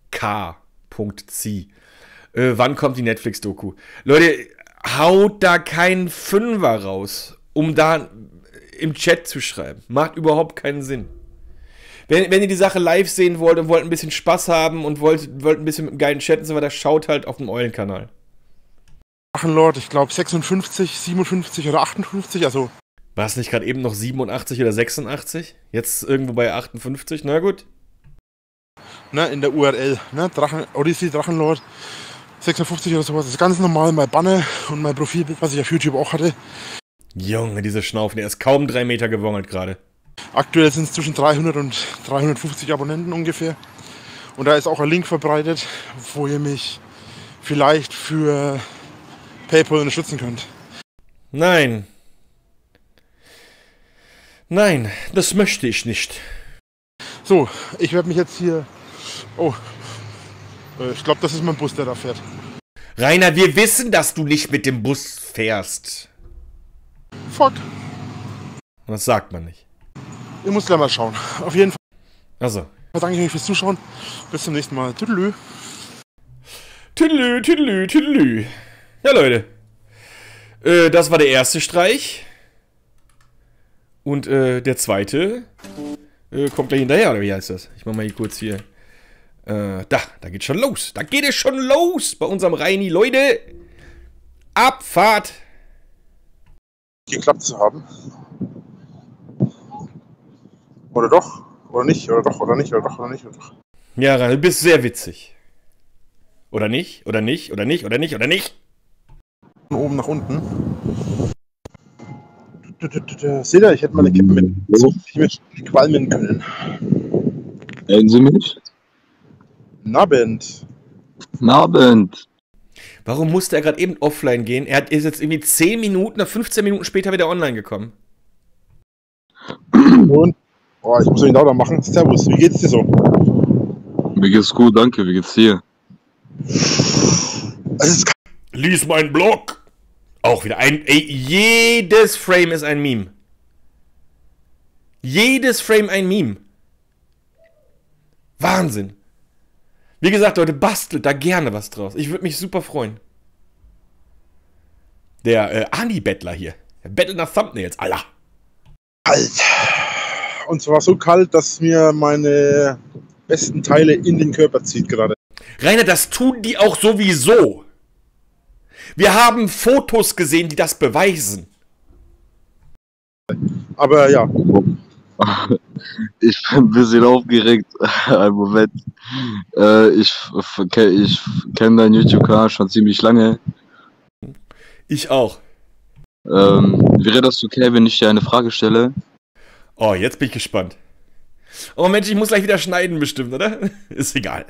K.C. Wann kommt die Netflix-Doku? Leute, haut da keinen Fünfer raus, um da im Chat zu schreiben. Macht überhaupt keinen Sinn. Wenn ihr die Sache live sehen wollt und wollt ein bisschen Spaß haben und wollt ein bisschen mit einem geilen Chat und so weiter, schaut halt auf dem Eulenkanal. Drachenlord, ich glaube 56, 57 oder 58, also. War es nicht gerade eben noch 87 oder 86? Jetzt irgendwo bei 58, na gut. Ne, in der URL, ne, Odyssey, Drachenlord, 56 oder sowas. Das ist ganz normal mein Banner und mein Profilbild, was ich auf YouTube auch hatte. Junge, diese Schnaufen, der ist kaum 3 Meter gewongelt gerade. Aktuell sind es zwischen 300 und 350 Abonnenten ungefähr. Und da ist auch ein Link verbreitet, wo ihr mich vielleicht für PayPal unterstützen könnt. Nein. Nein, das möchte ich nicht. So, ich werde mich jetzt hier... Oh, ich glaube, das ist mein Bus, der da fährt. Rainer, wir wissen, dass du nicht mit dem Bus fährst. Fuck. Das sagt man nicht. Ich muss gleich mal schauen. Auf jeden Fall. Also. Danke ich euch fürs Zuschauen. Bis zum nächsten Mal. Tüdelü. Tüdelü, tüdelü, tüdelü. Ja, Leute. Das war der erste Streich. Und der zweite kommt gleich hinterher, oder wie heißt das? Ich mach mal hier kurz hier. Da geht's schon los. Da geht es schon los bei unserem Reini. Leute, Abfahrt. Geklappt zu haben. Oder doch? Oder nicht? Oder doch? Oder nicht? Oder doch? Oder nicht? Oder doch? Ja, Reini, du bist sehr witzig. Oder nicht? Oder nicht? Oder nicht? Oder nicht? Oder nicht? Von oben nach unten. Seht ihr, ich hätte mal eine Kippe mit. So, ich möchte qualmen können. Hören Sie mich? Nabend. Abend. Warum musste er gerade eben offline gehen? Er ist jetzt irgendwie 10 Minuten oder 15 Minuten später wieder online gekommen. Und? Oh, ich muss ihn lauter machen. Servus, wie geht's dir so? Mir geht's gut, danke. Wie geht's dir? Lies meinen Blog. Auch wieder jedes Frame ist ein Meme. Jedes Frame ein Meme. Wahnsinn. Wie gesagt, Leute, bastelt da gerne was draus. Ich würde mich super freuen. Der Ani-Bettler hier. Der bettelt nach Thumbnails, Alter. Kalt. Und zwar so kalt, dass mir meine besten Teile in den Körper zieht gerade. Rainer, das tun die auch sowieso. Wir haben Fotos gesehen, die das beweisen. Aber ja. Ich bin ein bisschen aufgeregt. Einen Moment. Ich kenne deinen YouTube-Kanal schon ziemlich lange. Ich auch. Wäre das okay, wenn ich dir eine Frage stelle? Oh, jetzt bin ich gespannt. Oh Mensch, ich muss gleich wieder schneiden bestimmt, oder? Ist egal.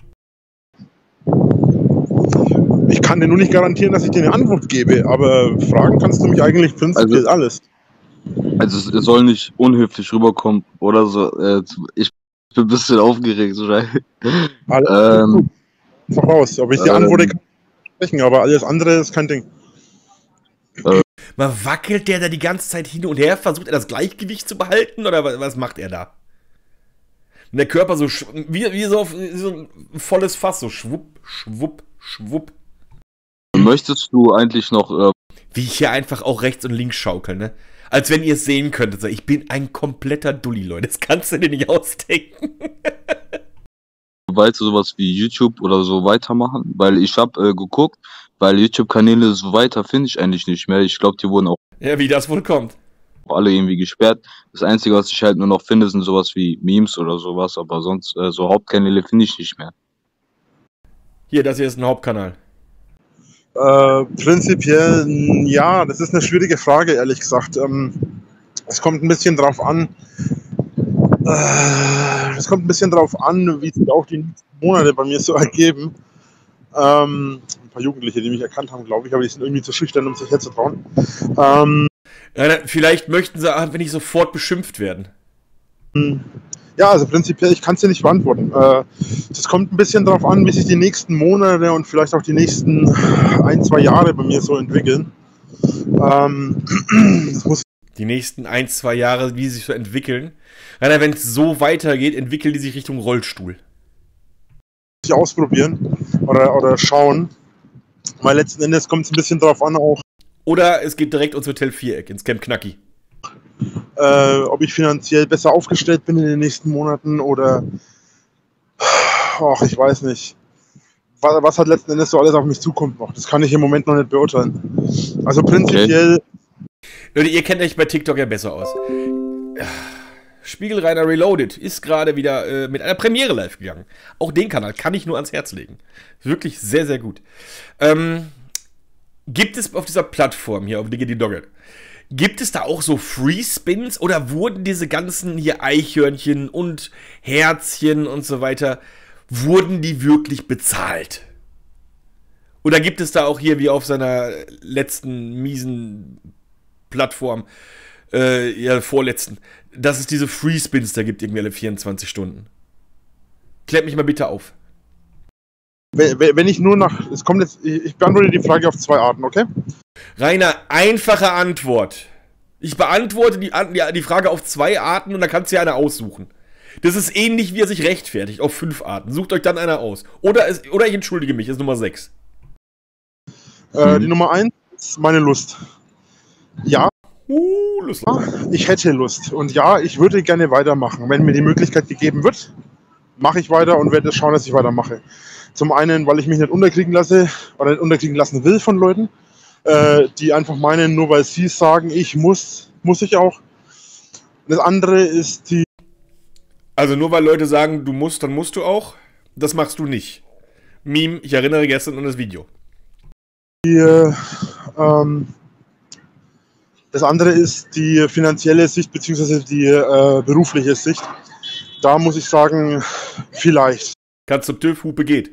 Ich kann dir nur nicht garantieren, dass ich dir eine Antwort gebe, aber fragen kannst du mich eigentlich prinzipiell alles. Also es soll nicht unhöflich rüberkommen oder so. Ich bin ein bisschen aufgeregt. Alles gut. Voraus. Ob ich die antworte, kann ich sprechen, aber alles andere ist kein Ding. Mal wackelt der da die ganze Zeit hin und her? Versucht er das Gleichgewicht zu behalten? Oder was macht er da? Und der Körper so wie so ein volles Fass, so schwupp, schwupp, schwupp. Möchtest du eigentlich noch... Wie ich hier einfach auch rechts und links schaukel, ne? Als wenn ihr es sehen könntet. Ich bin ein kompletter Dulli, Leute. Das kannst du dir nicht ausdenken. Weiter sowas wie YouTube oder so weitermachen? Weil ich habe geguckt, weil YouTube-Kanäle so weiter finde ich eigentlich nicht mehr. Ich glaube, die wurden auch... Ja, wie das wohl kommt. Alle irgendwie gesperrt. Das Einzige, was ich halt nur noch finde, sind sowas wie Memes oder sowas. Aber sonst, so Hauptkanäle finde ich nicht mehr. Hier, das hier ist ein Hauptkanal. Prinzipiell, ja, das ist eine schwierige Frage, ehrlich gesagt. Es kommt ein bisschen drauf an, wie sich auch die nächsten Monate bei mir so ergeben. Ein paar Jugendliche, die mich erkannt haben, glaube ich, aber die sind irgendwie zu schüchtern, um sich herzutrauen. Vielleicht möchten sie einfach nicht sofort beschimpft werden. Ja, also prinzipiell, ich kann es dir nicht beantworten. Das kommt ein bisschen darauf an, wie sich die nächsten Monate und vielleicht auch die nächsten 1-2 Jahre bei mir so entwickeln. Das muss Die nächsten 1, 2 Jahre, wie sie sich so entwickeln. Rainer, wenn es so weitergeht, entwickeln die sich Richtung Rollstuhl. ich ausprobieren oder schauen. Weil letzten Endes kommt es ein bisschen drauf an, auch Oder es geht direkt ins Hotel Viereck, ins Camp Knacki. ob ich finanziell besser aufgestellt bin in den nächsten Monaten oder ach, ich weiß nicht. Was hat letzten Endes so alles auf mich zukommt noch? Das kann ich im Moment noch nicht beurteilen. Also prinzipiell. Leute, ihr kennt euch bei TikTok ja besser aus. Spiegel Rainer Reloaded ist gerade wieder mit einer Premiere live gegangen. Auch den Kanal kann ich nur ans Herz legen. Wirklich sehr, sehr gut. Gibt es auf dieser Plattform hier, auf Diggity Dogget, gibt es da auch so Free Spins oder wurden diese ganzen hier Eichhörnchen und Herzchen und so weiter, wurden die wirklich bezahlt? Oder gibt es da auch hier wie auf seiner letzten miesen Plattform, ja, vorletzten, dass es diese Free Spins da gibt, irgendwie alle 24 Stunden? Klärt mich mal bitte auf. Wenn ich nur nach. Es kommt jetzt. Ich beantworte die Frage auf 2 Arten, okay? Rainer, einfache Antwort. Ich beantworte die Frage auf 2 Arten und dann kannst du ja eine aussuchen. Das ist ähnlich, wie er sich rechtfertigt, auf 5 Arten. Sucht euch dann einer aus. Oder ich entschuldige mich, ist Nummer 6. Die Nummer 1 ist meine Lust. Ja, Lust. ich hätte Lust. Und ja, ich würde gerne weitermachen. Wenn mir die Möglichkeit gegeben wird, mache ich weiter und werde schauen, dass ich weitermache. Zum einen, weil ich mich nicht unterkriegen lasse oder nicht unterkriegen lassen will von Leuten, die einfach meinen, nur weil sie sagen, ich muss ich auch. Das andere ist die. Also nur weil Leute sagen, du musst, dann musst du auch. Das machst du nicht. Meme, ich erinnere gestern an das Video. Das andere ist die finanzielle Sicht bzw. die berufliche Sicht. Da muss ich sagen, vielleicht. Kannst du TÜV, Hupe geht.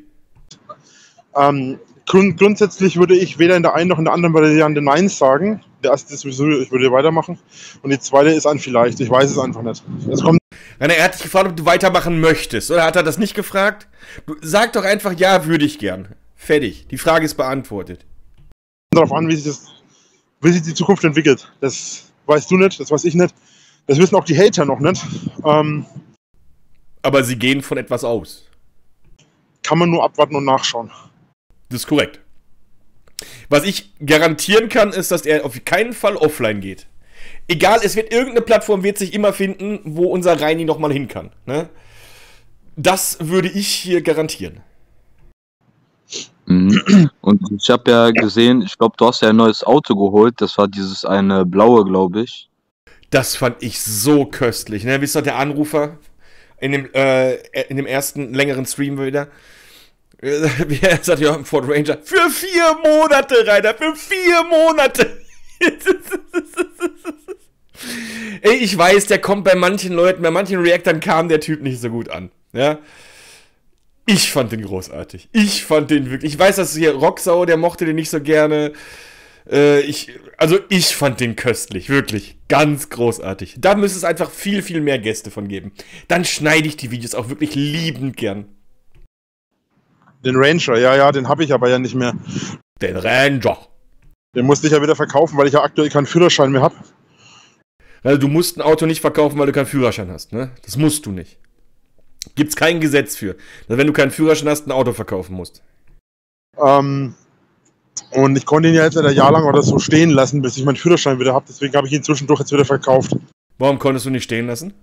Grundsätzlich würde ich weder in der einen noch in der anderen Variante Nein sagen. Der erste ist sowieso, ich würde weitermachen. Und die zweite ist ein Vielleicht. Ich weiß es einfach nicht. Es kommt Rainer, er hat dich gefragt, ob du weitermachen möchtest. Oder hat er das nicht gefragt? Sag doch einfach, ja, würde ich gern. Fertig. Die Frage ist beantwortet. darauf an, wie sich die Zukunft entwickelt. Das weißt du nicht, das weiß ich nicht. Das wissen auch die Hater noch nicht. Aber sie gehen von etwas aus. Kann man nur abwarten und nachschauen. Das ist korrekt. Was ich garantieren kann, ist, dass er auf keinen Fall offline geht. Egal, irgendeine Plattform wird sich immer finden, wo unser Reini nochmal hin kann. Ne? Das würde ich hier garantieren. Und ich habe ja gesehen, ich glaube, du hast ja ein neues Auto geholt. Das war dieses eine blaue, glaube ich. Das fand ich so köstlich. Ne? Wisst ihr, der Anrufer in dem ersten längeren Stream wieder. Wie er sagt, ja, Ford Ranger. Für 4 Monate, Rainer, für 4 Monate. Ey, ich weiß, der kommt bei manchen Leuten, bei manchen Reactern kam der Typ nicht so gut an. Ja. Ich fand den großartig. Ich fand den wirklich. Ich weiß, dass hier Rocksau, der mochte den nicht so gerne. Ich fand den köstlich. Wirklich. Ganz großartig. Da müsste es einfach viel, viel mehr Gäste von geben. Dann schneide ich die Videos auch wirklich liebend gern. Den Ranger, ja, den habe ich aber ja nicht mehr. Den Ranger. Den musste ich ja wieder verkaufen, weil ich ja aktuell keinen Führerschein mehr habe. Also du musst ein Auto nicht verkaufen, weil du keinen Führerschein hast, ne? Das musst du nicht. Gibt's kein Gesetz für. Dass wenn du keinen Führerschein hast, ein Auto verkaufen musst. Und ich konnte ihn ja jetzt ein Jahr lang oder so stehen lassen, bis ich meinen Führerschein wieder habe. Deswegen habe ich ihn zwischendurch jetzt wieder verkauft. Warum konntest du nicht stehen lassen?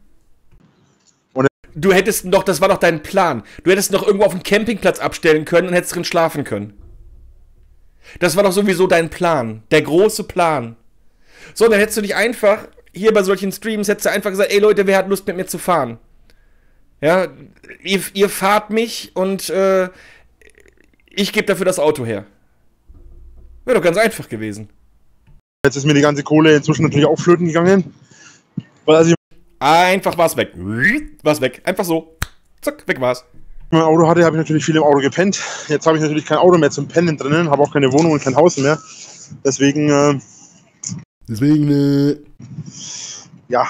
Du hättest doch, das war doch dein Plan. Du hättest noch irgendwo auf dem Campingplatz abstellen können und hättest drin schlafen können. Das war doch sowieso dein Plan. Der große Plan. So, dann hättest du dich einfach, hier bei solchen Streams, hättest du einfach gesagt, ey Leute, wer hat Lust mit mir zu fahren? Ja, ihr fahrt mich und ich gebe dafür das Auto her. Wäre doch ganz einfach gewesen. Jetzt ist mir die ganze Kohle inzwischen natürlich auch flöten gegangen. Weil als ich Einfach war's weg. War's weg. Einfach so. Zack, weg war's. mein Auto hatte, habe ich natürlich viel im Auto gepennt. Jetzt habe ich natürlich kein Auto mehr zum Pennen drinnen, habe auch keine Wohnung und kein Haus mehr. Deswegen, ja.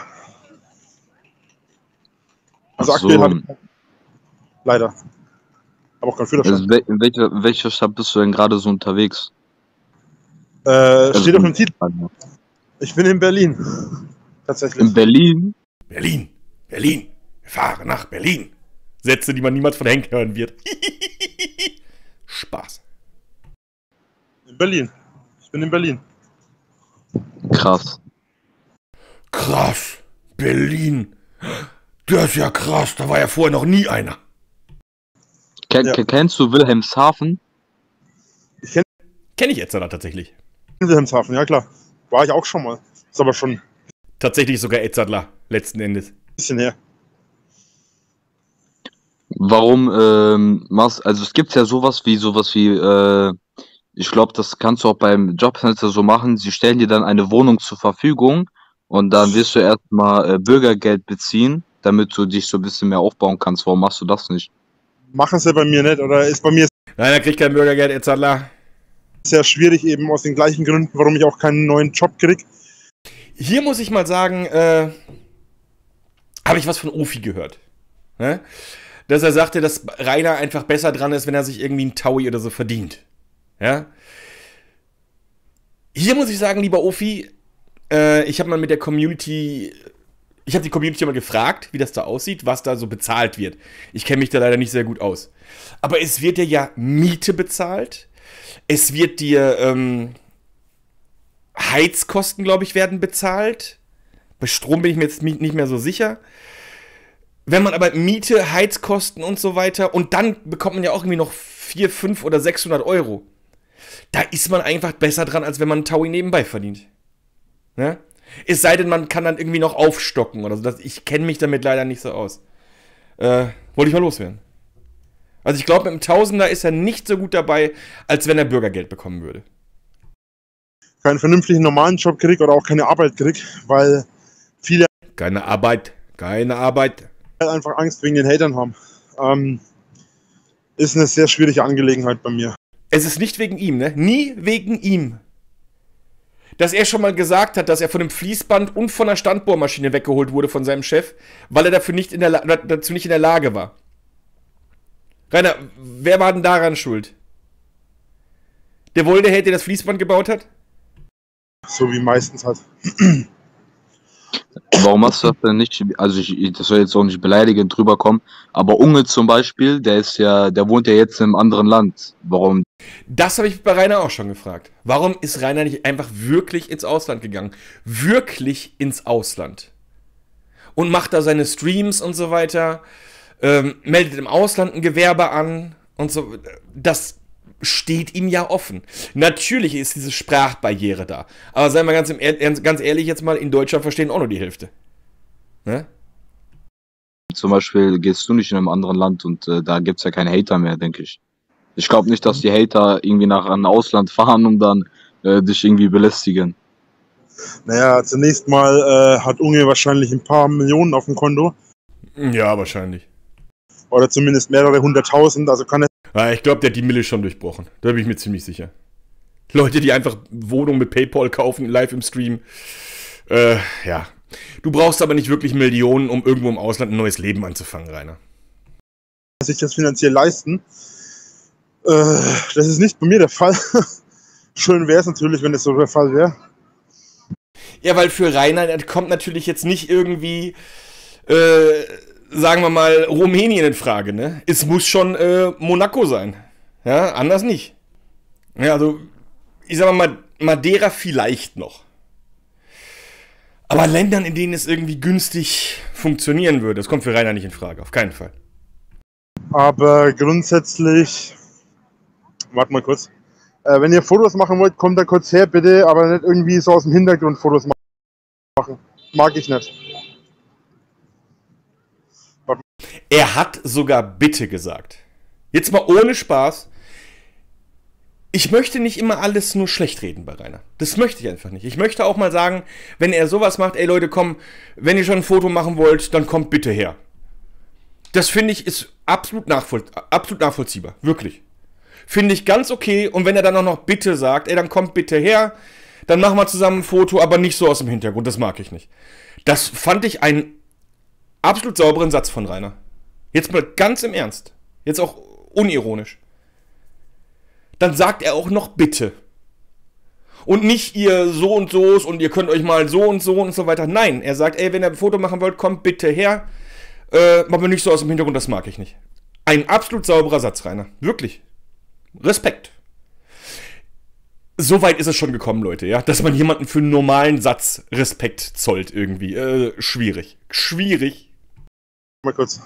Also aktuell habe ich leider. Aber auch keinen Führerschein. Also in welcher Stadt bist du denn gerade so unterwegs? Steht auf dem Titel. Ich bin in Berlin. Tatsächlich. In Berlin? Berlin, Berlin, wir fahren nach Berlin. Sätze, die man niemals von Henk hören wird. Spaß. In Berlin. Ich bin in Berlin. Krass. Krass, Berlin. Das ist ja krass, da war ja vorher noch nie einer. Kennst du Wilhelmshaven? Kenne ich Edzard tatsächlich. In Wilhelmshaven, ja klar. War ich auch schon mal. Ist aber schon ein Tatsächlich sogar Edzardler, letzten Endes. bisschen her. Warum also es gibt ja sowas wie, ich glaube, das kannst du auch beim Jobcenter so machen, sie stellen dir dann eine Wohnung zur Verfügung und dann wirst du erstmal Bürgergeld beziehen, damit du dich so ein bisschen mehr aufbauen kannst. Warum machst du das nicht? Machen sie bei mir nicht, oder ist bei mir Nein, er kriegt kein Bürgergeld, Edzardler. sehr schwierig, eben aus den gleichen Gründen, warum ich auch keinen neuen Job kriege. Hier muss ich mal sagen, habe ich was von Ofi gehört. Ne? Dass er sagte, dass Rainer einfach besser dran ist, wenn er sich irgendwie einen Taui oder so verdient. Ja? Hier muss ich sagen, lieber Ofi, ich habe mal mit der Community, ich habe die Community mal gefragt, wie das da aussieht, was da so bezahlt wird. Ich kenne mich da leider nicht sehr gut aus. Aber es wird dir ja Miete bezahlt. Es wird dir Heizkosten, glaube ich, werden bezahlt. Bei Strom bin ich mir jetzt nicht mehr so sicher. Wenn man aber Miete, Heizkosten und so weiter und dann bekommt man ja auch irgendwie noch 400, 500 oder 600 Euro. Da ist man einfach besser dran, als wenn man einen Taui nebenbei verdient. Ne? Es sei denn, man kann dann irgendwie noch aufstocken oder so. Ich kenne mich damit leider nicht so aus. Wollte ich mal loswerden. Also ich glaube, mit einem Tausender ist er nicht so gut dabei, als wenn er Bürgergeld bekommen würde. Keinen vernünftigen normalen Job kriege oder auch keine Arbeit kriege, weil viele Keine Arbeit. einfach Angst wegen den Hatern haben. Ist eine sehr schwierige Angelegenheit bei mir. Es ist nicht wegen ihm, ne? Nie wegen ihm. Dass er schon mal gesagt hat, dass er von dem Fließband und von der Standbohrmaschine weggeholt wurde von seinem Chef, weil er dazu nicht in der Lage war. Rainer, wer war denn daran schuld? Der Woldeheld, der das Fließband gebaut hat? So wie meistens halt. Warum hast du das denn nicht? Also das soll jetzt auch nicht beleidigend drüber kommen, aber Unge zum Beispiel, der wohnt ja jetzt in einem anderen Land. Warum? Das habe ich bei Rainer auch schon gefragt. Warum ist Rainer nicht einfach wirklich ins Ausland gegangen? Wirklich ins Ausland. Und macht da seine Streams und so weiter, meldet im Ausland ein Gewerbe an und so. Das steht ihm ja offen. Natürlich ist diese Sprachbarriere da. Aber seien wir ganz ehrlich jetzt mal, in Deutschland verstehen auch nur die Hälfte. Ne? Zum Beispiel gehst du nicht in einem anderen Land und da gibt's ja keine Hater mehr, denke ich. Ich glaube nicht, dass die Hater irgendwie nach einem Ausland fahren und dann dich irgendwie belästigen. Naja, zunächst mal hat Unge wahrscheinlich ein paar Millionen auf dem Konto. Ja, wahrscheinlich. Oder zumindest mehrere hunderttausend. Also kann er. Ja, ich glaube, der hat die Mille schon durchbrochen. Da bin ich mir ziemlich sicher. Leute, die einfach Wohnungen mit PayPal kaufen, live im Stream. Ja. Du brauchst aber nicht wirklich Millionen, um irgendwo im Ausland ein neues Leben anzufangen, Rainer. Sich das finanziell leisten. Das ist nicht bei mir der Fall. Schön wäre es natürlich, wenn das so der Fall wäre. Ja, weil für Rainer kommt natürlich jetzt nicht irgendwie, sagen wir mal, Rumänien in Frage, ne? Es muss schon Monaco sein. Ja, anders nicht. Ja, also, ich sag mal, Madeira vielleicht noch. Aber Ländern, in denen es irgendwie günstig funktionieren würde, das kommt für Rainer nicht in Frage, auf keinen Fall. Aber grundsätzlich. Warte mal kurz. Wenn ihr Fotos machen wollt, kommt da kurz her, bitte, aber nicht irgendwie so aus dem Hintergrund Fotos machen. Mag ich nicht. Er hat sogar bitte gesagt. Jetzt mal ohne Spaß. Ich möchte nicht immer alles nur schlecht reden bei Rainer. Das möchte ich einfach nicht. Ich möchte auch mal sagen, wenn er sowas macht, ey Leute, komm, wenn ihr schon ein Foto machen wollt, dann kommt bitte her. Das finde ich ist absolut nachvollziehbar. Wirklich. Finde ich ganz okay. Und wenn er dann auch noch bitte sagt, ey, dann kommt bitte her, dann machen wir zusammen ein Foto, aber nicht so aus dem Hintergrund. Das mag ich nicht. Das fand ich einen absolut sauberen Satz von Rainer. Jetzt mal ganz im Ernst. Jetzt auch unironisch. Dann sagt er auch noch bitte. Und nicht ihr so und ihr könnt euch mal so und so weiter. Nein, er sagt, ey, wenn ihr ein Foto machen wollt, kommt bitte her. Aber nicht so aus dem Hintergrund, das mag ich nicht. Ein absolut sauberer Satz, Rainer. Wirklich. Respekt. So weit ist es schon gekommen, Leute, ja, dass man jemanden für einen normalen Satz Respekt zollt irgendwie. Schwierig. Schwierig. Mal kurz.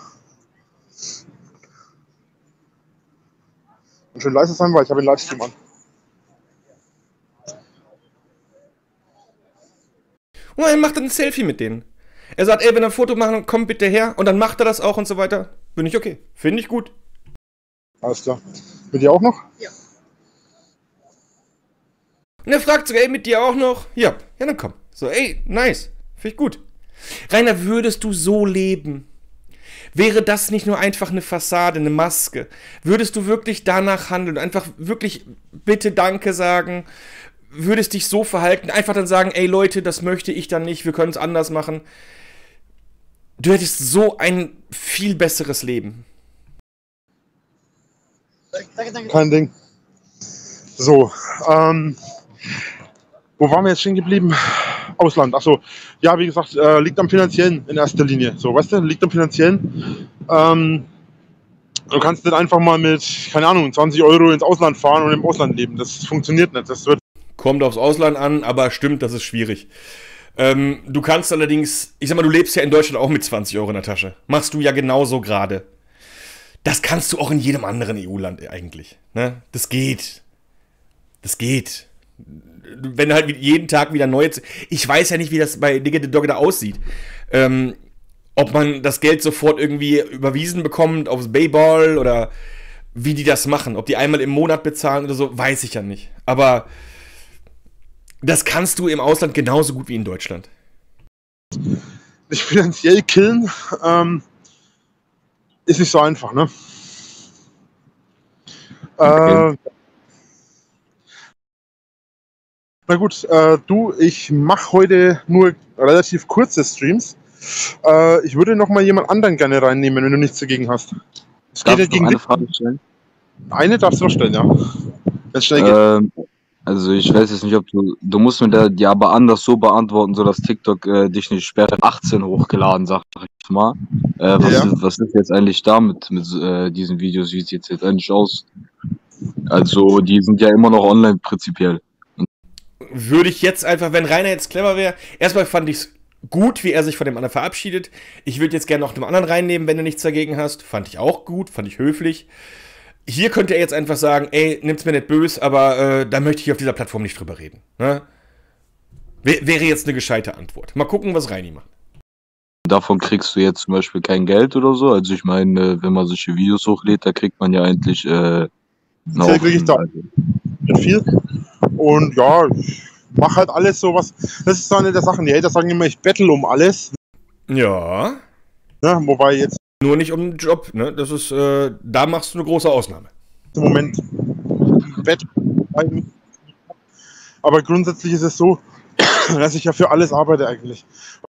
Und schön leise sein, weil ich habe den Livestream an. Und er macht dann ein Selfie mit denen. Er sagt, ey, wenn ihr ein Foto machen, kommt bitte her. Und dann macht er das auch und so weiter. Bin ich okay. Finde ich gut. Alles klar. Mit dir auch noch? Ja. Und er fragt sogar, ey, mit dir auch noch? Ja, dann komm. So, ey, nice. Finde ich gut. Rainer, würdest du so leben? Wäre das nicht nur einfach eine Fassade, eine Maske? Würdest du wirklich danach handeln? Einfach wirklich bitte Danke sagen? Würdest dich so verhalten? Einfach dann sagen, ey Leute, das möchte ich dann nicht, wir können es anders machen. Du hättest so ein viel besseres Leben. Kein Ding. So, wo waren wir jetzt stehen geblieben? Ausland, achso. Ja, wie gesagt, liegt am Finanziellen in erster Linie. So, weißt du, liegt am Finanziellen. Du kannst nicht einfach mal mit, keine Ahnung, 20 Euro ins Ausland fahren und im Ausland leben. Das funktioniert nicht. Das wird. Kommt aufs Ausland an, aber stimmt, das ist schwierig. Du kannst allerdings, ich sag mal, du lebst ja in Deutschland auch mit 20 Euro in der Tasche. Machst du ja genauso gerade. Das kannst du auch in jedem anderen EU-Land eigentlich. Ne? Das geht. Das geht. Wenn halt jeden Tag wieder neue. Ich weiß ja nicht, wie das bei Digga the Dogger da aussieht. Ob man das Geld sofort irgendwie überwiesen bekommt aufs Payball oder wie die das machen. Ob die einmal im Monat bezahlen oder so, weiß ich ja nicht. Aber das kannst du im Ausland genauso gut wie in Deutschland. Nicht finanziell killen ist nicht so einfach, ne? Okay. Na gut, ich mache heute nur relativ kurze Streams. Ich würde noch mal jemand anderen gerne reinnehmen, wenn du nichts dagegen hast. Es Darf geht ja ich noch gegen eine dich. Frage stellen? Eine darfst du noch stellen, ja. Wenn es schnell geht. Also ich weiß jetzt nicht, ob du musst mir die aber anders so beantworten, so dass TikTok dich nicht sperrt. 18 hochgeladen, sag ich mal. Was ist jetzt eigentlich damit mit diesen Videos? Wie sieht es jetzt eigentlich aus? Also die sind ja immer noch online prinzipiell. Würde ich jetzt einfach, wenn Rainer jetzt clever wäre, erstmal fand ich es gut, wie er sich von dem anderen verabschiedet. Ich würde jetzt gerne noch dem anderen reinnehmen, wenn du nichts dagegen hast. Fand ich auch gut, fand ich höflich. Hier könnte er jetzt einfach sagen, ey, nimm's mir nicht böse, aber da möchte ich auf dieser Plattform nicht drüber reden. Ne? Wäre jetzt eine gescheite Antwort. Mal gucken, was Reini macht. Davon kriegst du jetzt zum Beispiel kein Geld oder so. Also ich meine, wenn man solche Videos hochlädt, da kriegt man ja eigentlich Viel kriege ich da nicht viel. Und ja, ich mache halt alles so was. Das ist so eine der Sachen. Die Hater sagen immer, ich bettel um alles. Ja. Ne? Wobei jetzt Nur nicht um den Job, ne? Das ist, da machst du eine große Ausnahme. im Moment Bett. Aber grundsätzlich ist es so, dass ich ja für alles arbeite eigentlich.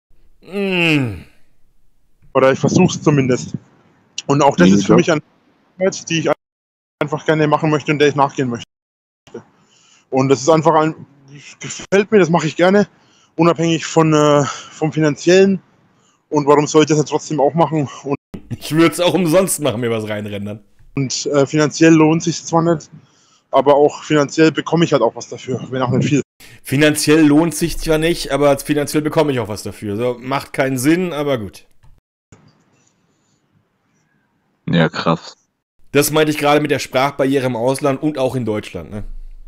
Oder ich versuche es zumindest. Und auch das ist für mich eine Arbeit, die ich einfach gerne machen möchte und der ich nachgehen möchte. Und das ist einfach gefällt mir, das mache ich gerne, unabhängig vom Finanziellen. Und warum soll ich das ja trotzdem auch machen? Ich würde es auch umsonst machen, mir was reinrendern. Und finanziell lohnt sich zwar nicht, aber auch finanziell bekomme ich halt auch was dafür, wenn auch nicht viel. Finanziell lohnt sich zwar nicht, aber finanziell bekomme ich auch was dafür. So, macht keinen Sinn, aber gut. Ja, krass. Das meinte ich gerade mit der Sprachbarriere im Ausland und auch in Deutschland, ne?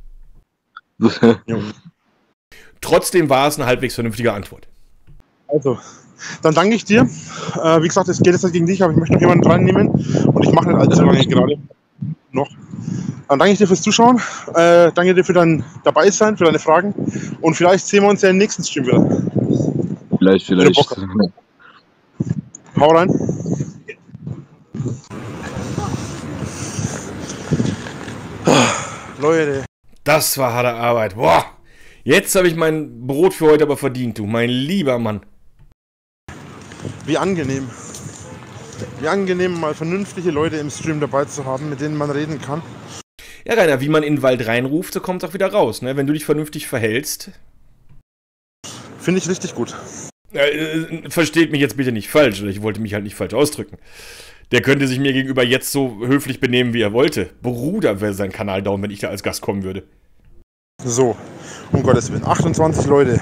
Trotzdem war es eine halbwegs vernünftige Antwort. Also, dann danke ich dir. Wie gesagt, es geht jetzt nicht gegen dich, aber ich möchte noch jemanden reinnehmen und ich mache nicht allzu lange gerade noch. Dann danke ich dir fürs Zuschauen, danke dir für dein Dabeisein, für deine Fragen und vielleicht sehen wir uns ja im nächsten Stream wieder. Vielleicht. Hau rein. Leute. Das war harte Arbeit. Boah. Jetzt habe ich mein Brot für heute aber verdient, du, mein lieber Mann. Wie angenehm. Wie angenehm, mal vernünftige Leute im Stream dabei zu haben, mit denen man reden kann. Ja, Rainer, wie man in den Wald reinruft, so kommt es auch wieder raus. Ne? Wenn du dich vernünftig verhältst. Finde ich richtig gut. Versteht mich jetzt bitte nicht falsch, oder ich wollte mich halt nicht falsch ausdrücken. Der könnte sich mir gegenüber jetzt so höflich benehmen, wie er wollte. Bruder wäre sein Kanal down, wenn ich da als Gast kommen würde. So, um Gottes Willen. 28 Leute.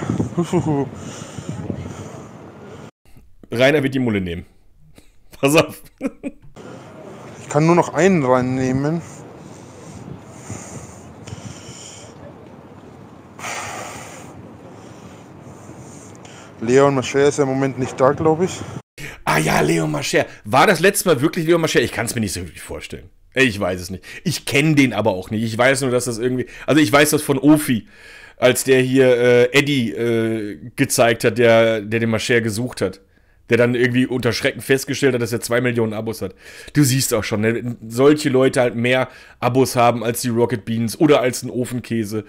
Rainer wird die Mulle nehmen. Pass auf. Ich kann nur noch einen reinnehmen. Leon Mascher ist ja im Moment nicht da, glaube ich. Ah ja, Leon Mascher. War das letzte Mal wirklich Leon Mascher? Ich kann es mir nicht so wirklich vorstellen. Ich weiß es nicht. Ich kenne den aber auch nicht. Ich weiß nur, dass das irgendwie... Also ich weiß das von Ofi, als der hier Eddie gezeigt hat, der den Mascher gesucht hat. Der dann irgendwie unter Schrecken festgestellt hat, dass er 2 Millionen Abos hat. Du siehst auch schon, ne? Solche Leute halt mehr Abos haben als die Rocket Beans oder als ein Ofenkäse.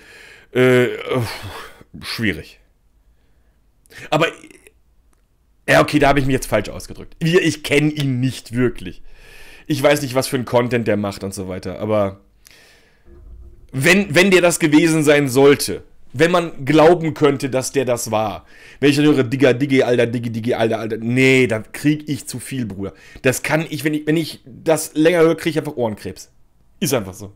Schwierig. Aber, ja, okay, da habe ich mich jetzt falsch ausgedrückt. Ich kenne ihn nicht wirklich. Ich weiß nicht, was für ein Content der macht und so weiter. Aber wenn der das gewesen sein sollte, wenn man glauben könnte, dass der das war, wenn ich dann höre, Digga, Diggi, Alter, Diggi, Diggi, Alter, nee, da krieg ich zu viel, Bruder. Das kann ich, wenn ich das länger höre, kriege ich einfach Ohrenkrebs. Ist einfach so.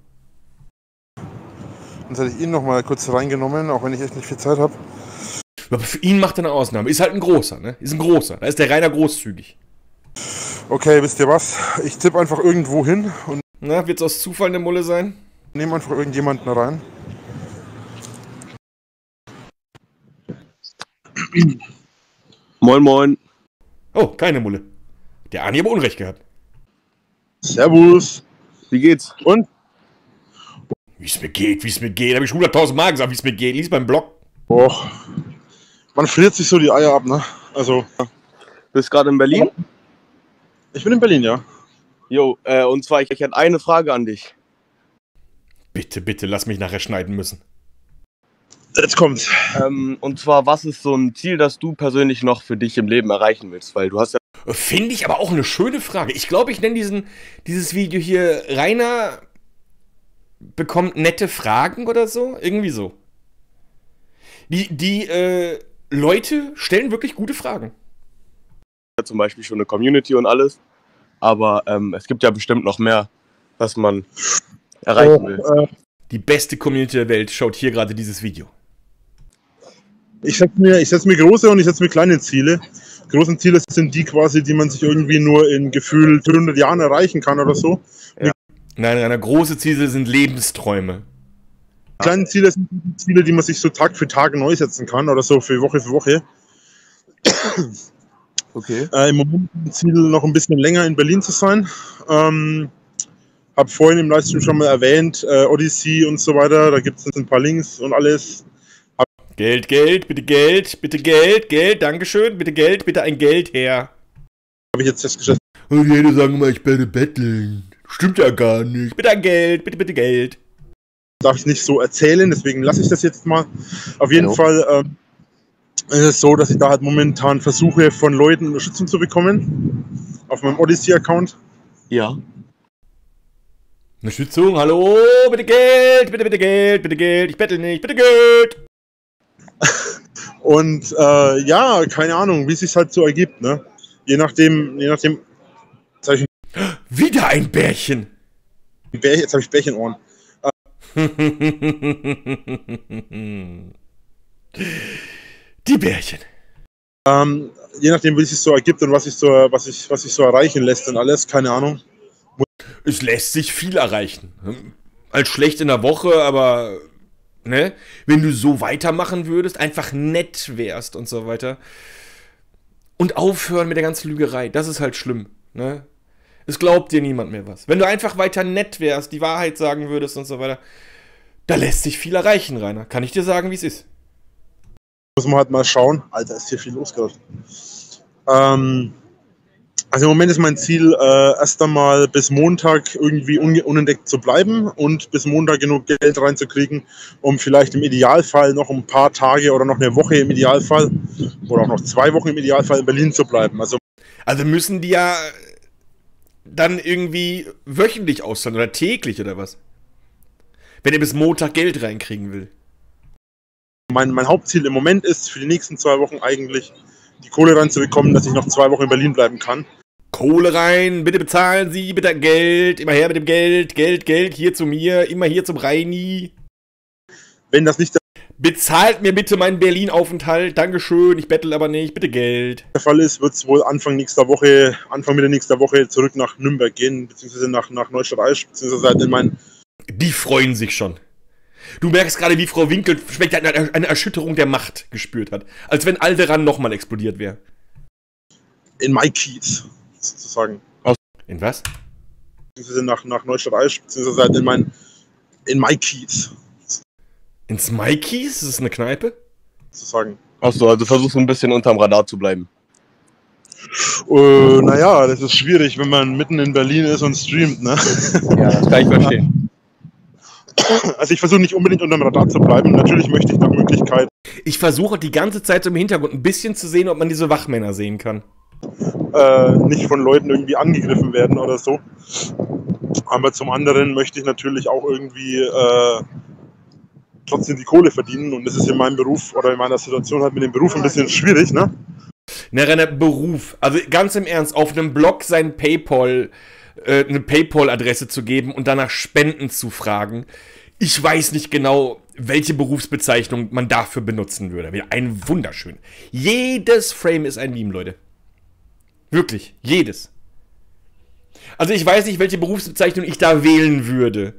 Sonst hätte ich ihn noch mal kurz reingenommen, auch wenn ich echt nicht viel Zeit habe. Aber für ihn macht er eine Ausnahme. Ist halt ein großer, ne? Ist ein großer. Da ist der Rainer großzügig. Okay, wisst ihr was? Ich tippe einfach irgendwo hin und Na, wird's aus Zufall eine Mulle sein? nehme einfach irgendjemanden rein. Moin, moin. Oh, keine Mulle. Der Arni aber Unrecht gehabt. Servus. Wie geht's? Und? Wie es mir geht. Hab ich 100.000 Mal gesagt, wie es mir geht. Lies beim Blog. Och, man friert sich so die Eier ab, ne? Also, Bist gerade in Berlin? ich bin in Berlin, ja. Jo, und zwar, ich hätte eine Frage an dich. Bitte, bitte, lass mich nachher schneiden müssen. Jetzt kommt's. Und zwar, was ist so ein Ziel, das du persönlich noch für dich im Leben erreichen willst? Weil du hast ja... Finde ich aber auch eine schöne Frage. Ich glaube, ich nenne dieses Video hier Rainer bekommt nette Fragen oder so. Irgendwie so. Die Leute stellen wirklich gute Fragen. zum Beispiel schon eine Community und alles. Aber es gibt ja bestimmt noch mehr, was man erreichen will. Die beste Community der Welt schaut hier gerade dieses Video. Ich setz mir große und ich setze mir kleine Ziele. Große Ziele sind die quasi, die man sich irgendwie nur in gefühlt 100 Jahren erreichen kann oder so. Ja. Nein, große Ziele sind Lebensträume. Kleine Ziele sind die Ziele, die man sich so Tag für Tag neu setzen kann oder so für Woche. Okay. Im Moment ist das Ziel, noch ein bisschen länger in Berlin zu sein. Habe vorhin im Livestream schon mal erwähnt, Odyssey und so weiter. Da gibt es ein paar Links und alles. Geld, bitte Geld, Dankeschön, bitte ein Geld her. Habe ich jetzt festgestellt. Und jeder sagen immer, ich werde betteln. Stimmt ja gar nicht. Bitte ein Geld, bitte Geld. Darf ich nicht so erzählen, deswegen lasse ich das jetzt mal. Auf jeden Fall ist es so, dass ich da halt momentan versuche, von Leuten Unterstützung zu bekommen. Auf meinem Odyssey-Account. Ja. Unterstützung, hallo, bitte Geld, bitte Geld, ich bettel nicht, bitte Geld. Und ja, keine Ahnung, wie es sich halt so ergibt, ne? Je nachdem, Wieder ein Bärchen. jetzt habe ich Bärchenohren. Die Bärchen. Je nachdem, wie es sich so ergibt und was sich so erreichen lässt und alles, keine Ahnung. Es lässt sich viel erreichen. Als schlecht in der Woche, aber ne, wenn du so weitermachen würdest, einfach nett wärst und so weiter. Und aufhören mit der ganzen Lügerei, das ist halt schlimm, ne? Es glaubt dir niemand mehr was. Wenn du einfach weiter nett wärst, die Wahrheit sagen würdest und so weiter, da lässt sich viel erreichen, Rainer. Kann ich dir sagen, wie es ist. Muss man halt mal schauen. Alter, ist hier viel los gerade. Also im Moment ist mein Ziel, erst einmal bis Montag irgendwie unentdeckt zu bleiben und bis Montag genug Geld reinzukriegen, um vielleicht im Idealfall noch ein paar Tage oder noch eine Woche im Idealfall oder auch noch 2 Wochen im Idealfall in Berlin zu bleiben. Also müssen die ja dann irgendwie wöchentlich auszahlen oder täglich oder was? wenn er bis Montag Geld reinkriegen will. Mein Hauptziel im Moment ist, für die nächsten 2 Wochen eigentlich die Kohle reinzubekommen, dass ich noch 2 Wochen in Berlin bleiben kann. Kohle rein, bitte bezahlen Sie, bitte Geld, immer her mit dem Geld, Geld, hier zu mir, immer hier zum Reini. Wenn das nicht Bezahlt mir bitte meinen Berlin-Aufenthalt, Dankeschön, ich bettel aber nicht, bitte Geld. der Fall ist, wird es wohl Anfang Mitte nächster Woche zurück nach Nürnberg gehen, beziehungsweise nach Neustadt-Aisch, beziehungsweise halt in mein... Die freuen sich schon. Du merkst gerade, wie Frau Winkel schmeckt eine Erschütterung der Macht gespürt hat. Als wenn Alderan nochmal explodiert wäre. in my Kiez, sozusagen. In was? Beziehungsweise nach Neustadt-Aisch, beziehungsweise halt in my Kiez, In Smikeys? Ist das eine Kneipe? sozusagen. Achso, also versuchst du ein bisschen unterm Radar zu bleiben. Naja, das ist schwierig, wenn man mitten in Berlin ist und streamt, ne? Ja, das kann ich verstehen. Also ich versuche nicht unbedingt unterm Radar zu bleiben. Natürlich möchte ich nach Möglichkeit Ich versuche die ganze Zeit so im Hintergrund ein bisschen zu sehen, ob man diese Wachmänner sehen kann. nicht von Leuten irgendwie angegriffen werden oder so. Aber zum anderen möchte ich natürlich auch irgendwie trotzdem die Kohle verdienen. Und das ist in meinem Beruf oder in meiner Situation halt mit dem Beruf ein bisschen schwierig, ne? Na, reiner Beruf. Also ganz im Ernst, auf einem Blog eine PayPal-Adresse zu geben und danach Spenden zu fragen. Ich weiß nicht genau, welche Berufsbezeichnung man dafür benutzen würde. Ein wunderschön. Jedes Frame ist ein Meme, Leute. Wirklich, jedes. Also ich weiß nicht, welche Berufsbezeichnung ich da wählen würde.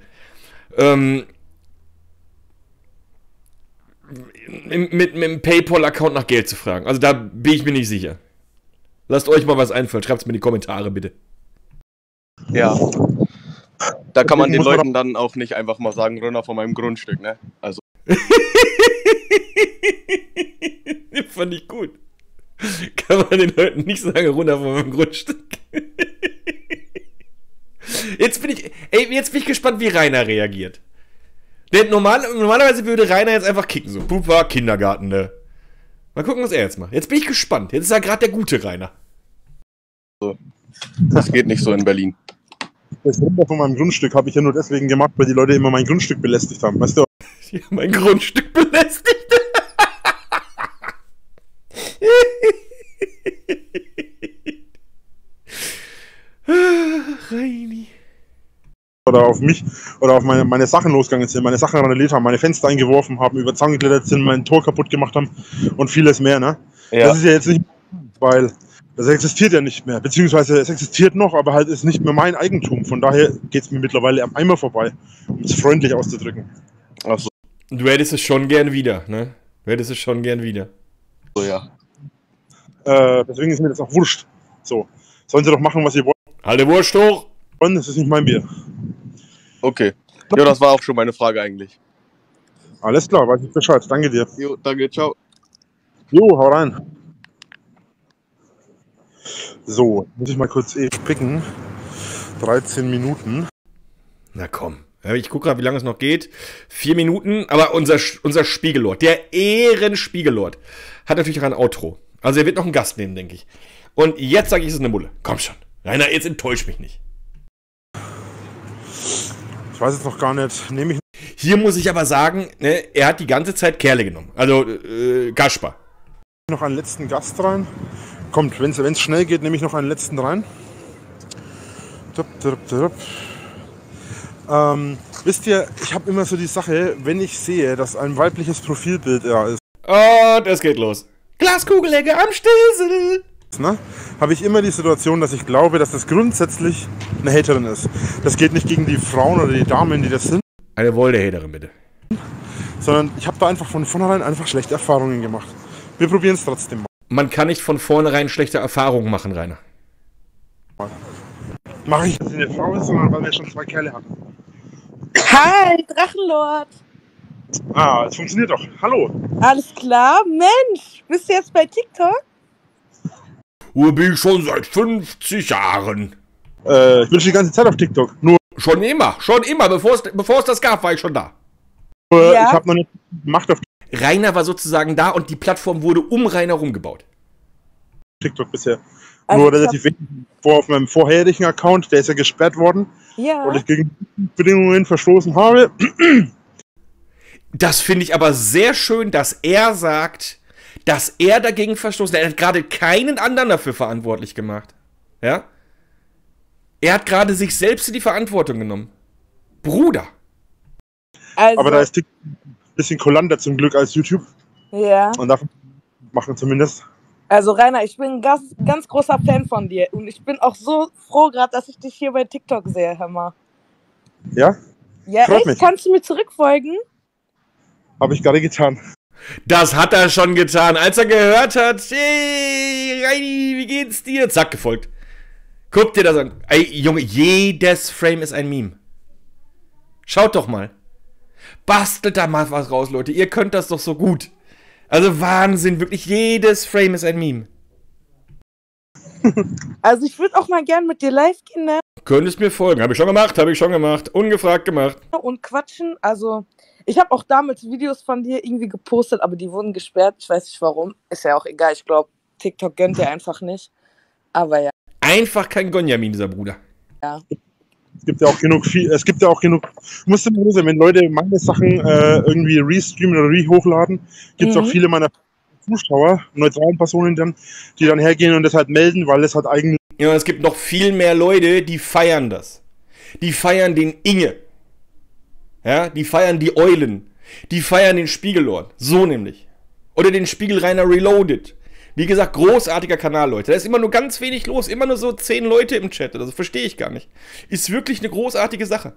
Mit dem PayPal-Account nach Geld zu fragen. Also da bin ich mir nicht sicher. Lasst euch mal was einfallen. Schreibt es mir in die Kommentare, bitte. Ja. Da kann man den Leuten dann auch nicht einfach mal sagen, runter von meinem Grundstück, ne? Also. Fand ich gut. Kann man den Leuten nicht sagen, runter von meinem Grundstück. Jetzt bin ich gespannt, wie Rainer reagiert. Denn normalerweise würde Rainer jetzt einfach kicken, so, Pupa, Kindergarten, ne? Mal gucken, was er jetzt macht. Jetzt bin ich gespannt. Jetzt ist er gerade der gute Rainer. So. Das geht nicht so in Berlin. Das Runter von meinem Grundstück habe ich ja nur deswegen gemacht, weil die Leute immer mein Grundstück belästigt haben, weißt du? Die haben mein Grundstück belästigt. Reini. Oder auf mich oder auf meine Sachen losgegangen sind, meine Sachen randaliert haben, meine Fenster eingeworfen haben, über Zaun geklettert sind, mein Tor kaputt gemacht haben und vieles mehr, ne? Ja. Das ist ja jetzt nicht, weil das existiert ja nicht mehr, beziehungsweise es existiert noch, aber halt ist nicht mehr mein Eigentum. Von daher geht es mir mittlerweile am Eimer vorbei, um es freundlich auszudrücken. Achso, Du hättest es schon gern wieder, ne? Du hättest es schon gern wieder. so, ja. Deswegen ist mir das auch wurscht. So, sollen sie doch machen, was sie Halte Wurst hoch! wollen, das ist nicht mein Bier. Okay. Ja, das war auch schon meine Frage eigentlich. Alles klar, weiß ich Bescheid, danke dir. Jo, danke, ciao. Jo, hau rein. So, muss ich mal kurz picken. 13 Minuten. Na komm. Ja, ich gucke gerade, wie lange es noch geht. 4 Minuten, aber unser Spiegellord, der Ehrenspiegellord, hat natürlich auch ein Outro. Also er wird noch einen Gast nehmen, denke ich. Und jetzt sage ich, es ist eine Mulle. Komm schon. Rainer, jetzt enttäusch mich nicht. Ich weiß jetzt noch gar nicht, nehme ich Hier muss ich aber sagen, ne, er hat die ganze Zeit Kerle genommen. Also Gaspar. noch einen letzten Gast rein. Kommt, wenn es schnell geht, nehme ich noch einen letzten rein. Wisst ihr, ich habe immer so die Sache, wenn ich sehe, dass ein weibliches Profilbild ist, Und es geht los. Glaskugelecke am Stissel. ne, habe ich immer die Situation, dass ich glaube, dass das grundsätzlich eine Haterin ist. Das geht nicht gegen die Frauen oder die Damen, die das sind, Eine Wolde-Haterin, bitte. sondern ich habe da einfach von vornherein einfach schlechte Erfahrungen gemacht. Wir probieren es trotzdem mal. Man kann nicht von vornherein schlechte Erfahrungen machen, Rainer. Mache ich, dass sie eine Frau ist, sondern weil wir schon 2 Kerle hatten. Hi, Drachenlord. Ah, es funktioniert doch. Hallo. Alles klar? Mensch, bist du jetzt bei TikTok? Bin ich schon seit 50 Jahren. Ich bin schon die ganze Zeit auf TikTok. Nur Schon immer, bevor es das gab, war ich schon da. Ja. ich habe noch nicht Macht auf Rainer war sozusagen da und die Plattform wurde um Rainer rumgebaut. TikTok bisher. Also Nur ich relativ wenig auf meinem vorherigen Account, der ist ja gesperrt worden, ja, weil ich gegen Bedingungen verstoßen habe. Das finde ich aber sehr schön, dass er sagt, dass er dagegen verstoßen hat. Er hat gerade keinen anderen dafür verantwortlich gemacht. Ja? Er hat gerade sich selbst in die Verantwortung genommen. Bruder. also, Aber da ist TikTok ein bisschen kulanter zum Glück als YouTube. ja. Und davon machen zumindest. Also Rainer, ich bin ein ganz, ganz großer Fan von dir und ich bin auch so froh gerade, dass ich dich hier bei TikTok sehe, hör mal. Ja, Ja, Freut echt? mich. Kannst du mir zurückfolgen? habe ich gerade getan. Das hat er schon getan, als er gehört hat, hey, Reini, wie geht's dir? Zack, gefolgt. Guck dir das an. Ey, Junge, jedes Frame ist ein Meme. Schaut doch mal. Bastelt da mal was raus, Leute. Ihr könnt das doch so gut. Also Wahnsinn, wirklich jedes Frame ist ein Meme. Also ich würde auch mal gern mit dir live gehen, ne? Könntest mir folgen. Habe ich schon gemacht. Ungefragt gemacht. Und quatschen. Also ich habe auch damals Videos von dir irgendwie gepostet, aber die wurden gesperrt. Ich weiß nicht warum. Ist ja auch egal. Ich glaube, TikTok gönnt dir einfach nicht. Aber ja. Einfach kein Gonjamin, dieser Bruder. Es gibt ja auch genug, musst du mir sagen, wenn Leute meine Sachen irgendwie restreamen oder rehochladen, gibt es auch viele meiner Zuschauer, neutralen Personen dann, die dann hergehen und das halt melden, weil es halt eigentlich Ja, es gibt noch viel mehr Leute, die feiern das. Die feiern den Inge. Ja, die feiern die Eulen. Die feiern den Spiegellord. So nämlich. Oder den Spiegelreiner Reloaded. Wie gesagt, großartiger Kanal, Leute. Da ist immer nur ganz wenig los. Immer nur so 10 Leute im Chat. Das verstehe ich gar nicht. Ist wirklich eine großartige Sache.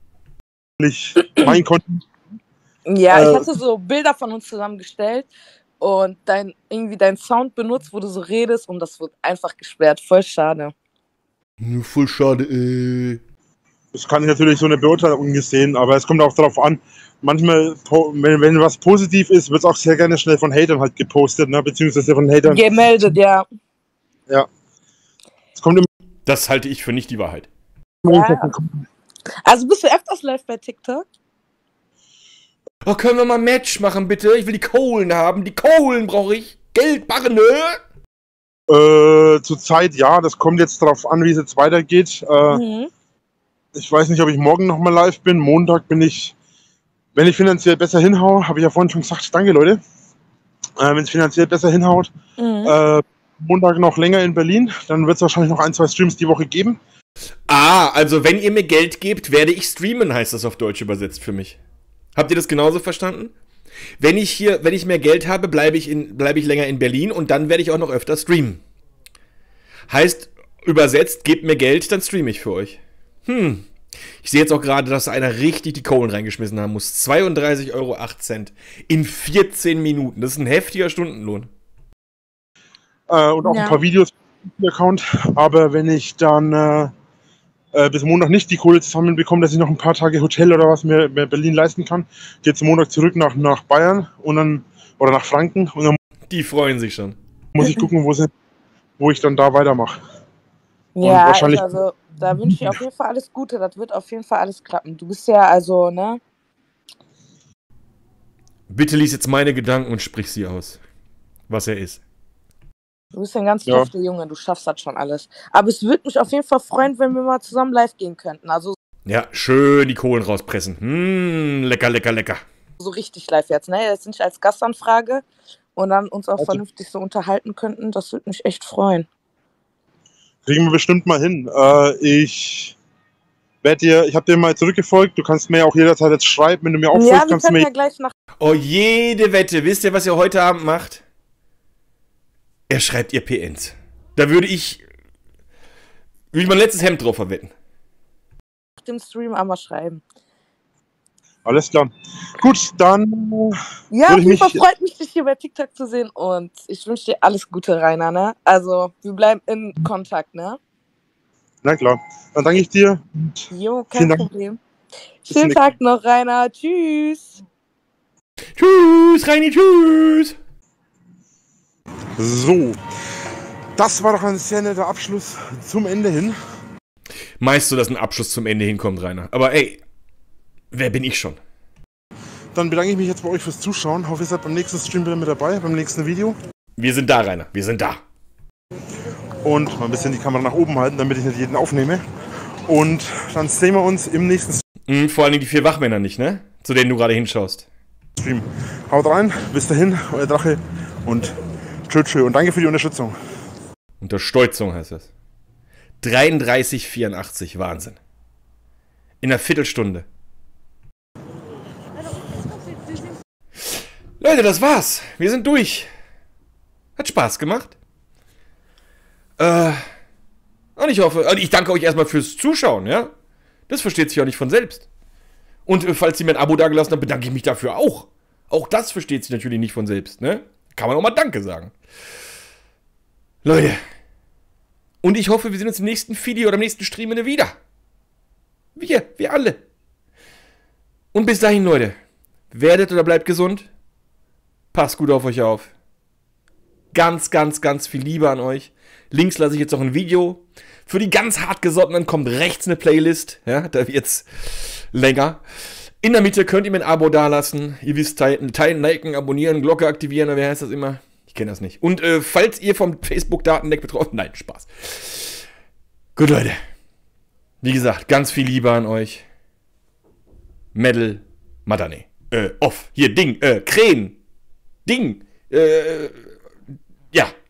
mein Content. Ja, ich hatte so Bilder von uns zusammengestellt und dein Sound benutzt, wo du so redest und das wird einfach gesperrt. Voll schade. Voll schade, Das kann ich natürlich so eine Beurteilung gesehen, aber es kommt auch darauf an. Manchmal, wenn was positiv ist, wird es auch sehr gerne schnell von Hatern halt gepostet, ne? Beziehungsweise von Hatern. Gemeldet, ja. Ja. Es kommt immer. Das halte ich für nicht die Wahrheit. Ja. Also bist du öfters live bei TikTok? Oh, können wir mal ein Match machen, bitte? Ich will die Kohlen haben. Die Kohlen brauche ich. Geld machen, Zurzeit ja, das kommt jetzt darauf an, wie es jetzt weitergeht. Ich weiß nicht, ob ich morgen nochmal live bin. Montag bin ich, wenn ich finanziell besser hinhaue, habe ich ja vorhin schon gesagt, danke Leute. Wenn es finanziell besser hinhaut, Montag noch länger in Berlin, dann wird es wahrscheinlich noch 1, 2 Streams die Woche geben. Ah, also wenn ihr mir Geld gebt, werde ich streamen, heißt das auf Deutsch übersetzt für mich. Habt ihr das genauso verstanden? Wenn ich mehr Geld habe, bleibe ich länger in Berlin und dann werde ich auch noch öfter streamen. Heißt, übersetzt, gebt mir Geld, dann streame ich für euch. Ich sehe jetzt auch gerade, dass einer richtig die Kohlen reingeschmissen haben muss. 32,08 Euro in 14 Minuten. Das ist ein heftiger Stundenlohn. Und auch ein paar Videos auf dem Account. Aber wenn ich dann bis Montag nicht die Kohle zusammenbekomme, dass ich noch ein paar Tage Hotel oder was mir Berlin leisten kann, geht es Montag zurück nach Bayern und dann, oder nach Franken. Und dann Die freuen sich schon. muss ich gucken, wo ich dann da weitermache. Ja, wahrscheinlich- also da wünsche ich auf jeden Fall alles Gute. Das wird auf jeden Fall alles klappen. Du bist ja also, ne? Bitte lies jetzt meine Gedanken und sprich sie aus. Was er ist. Du bist ja ein ganz Ja. tofter Junge. Du schaffst das schon alles. Aber es würde mich auf jeden Fall freuen, wenn wir mal zusammen live gehen könnten. Also Ja, schön die Kohlen rauspressen. Lecker, lecker, lecker. so richtig live jetzt, ne? Jetzt nicht als Gastanfrage und dann uns auch vernünftig so unterhalten könnten. Das würde mich echt freuen. Kriegen wir bestimmt mal hin. Ich habe dir mal zurückgefolgt. Du kannst mir ja auch jederzeit jetzt schreiben, wenn du mir auch Ja, folgst, wir kannst du können mir ja gleich nach. Oh, jede Wette. Wisst ihr, was ihr heute Abend macht? Er schreibt ihr PNs. Da würde ich mein letztes Hemd drauf verwetten. dem Stream einmal schreiben. Alles klar. Gut, dann Ja, Würde auf ich jeden Fall mich- freut mich, dich hier bei TikTok zu sehen und ich wünsche dir alles Gute, Rainer, ne? Also, wir bleiben in Kontakt, ne? na klar. Dann danke ich dir. Jo, Vielen kein Dank. Problem. Bis Schönen zum Tag noch, Rainer. Tschüss. Tschüss, Reini, tschüss. So. Das war doch ein sehr netter Abschluss zum Ende hin. Meinst du, dass ein Abschluss zum Ende hinkommt, Rainer? Aber ey, wer bin ich schon? Dann bedanke ich mich jetzt bei euch fürs Zuschauen. Hoffe, ihr seid beim nächsten Stream wieder mit dabei, beim nächsten Video. Wir sind da, Rainer. Wir sind da. Und mal ein bisschen die Kamera nach oben halten, damit ich nicht jeden aufnehme. Und dann sehen wir uns im nächsten Vor allen Dingen die 4 Wachmänner nicht, ne? Zu denen du gerade hinschaust. Stream. Haut rein, bis dahin, euer Drache und tschüss und danke für die Unterstützung. Unterstützung heißt das. 33,84, Wahnsinn. In einer Viertelstunde. Leute, das war's. Wir sind durch. Hat Spaß gemacht. Und ich hoffe, ich danke euch erstmal fürs Zuschauen, ja? Das versteht sich auch nicht von selbst. Und falls ihr mir ein Abo dagelassen habt, bedanke ich mich dafür auch. Auch das versteht sich natürlich nicht von selbst, ne? Kann man auch mal Danke sagen. Leute. Und ich hoffe, wir sehen uns im nächsten Video oder im nächsten Stream wieder. Wir alle. Und bis dahin, Leute. Werdet oder bleibt gesund. Passt gut auf euch auf. Ganz, ganz, ganz viel Liebe an euch. Links lasse ich jetzt noch ein Video. Für die ganz hartgesottenen kommt rechts eine Playlist. Ja, da wird's länger. In der Mitte könnt ihr mir ein Abo dalassen. Ihr wisst, teilen, liken, abonnieren, Glocke aktivieren, oder wie heißt das immer? Ich kenne das nicht. Und falls ihr vom Facebook-Datenleck betroffen... Nein, Spaß. Gut, Leute. Wie gesagt, ganz viel Liebe an euch. Medal Madane. Off. Hier, Ding. Krähen. Ding. Ja.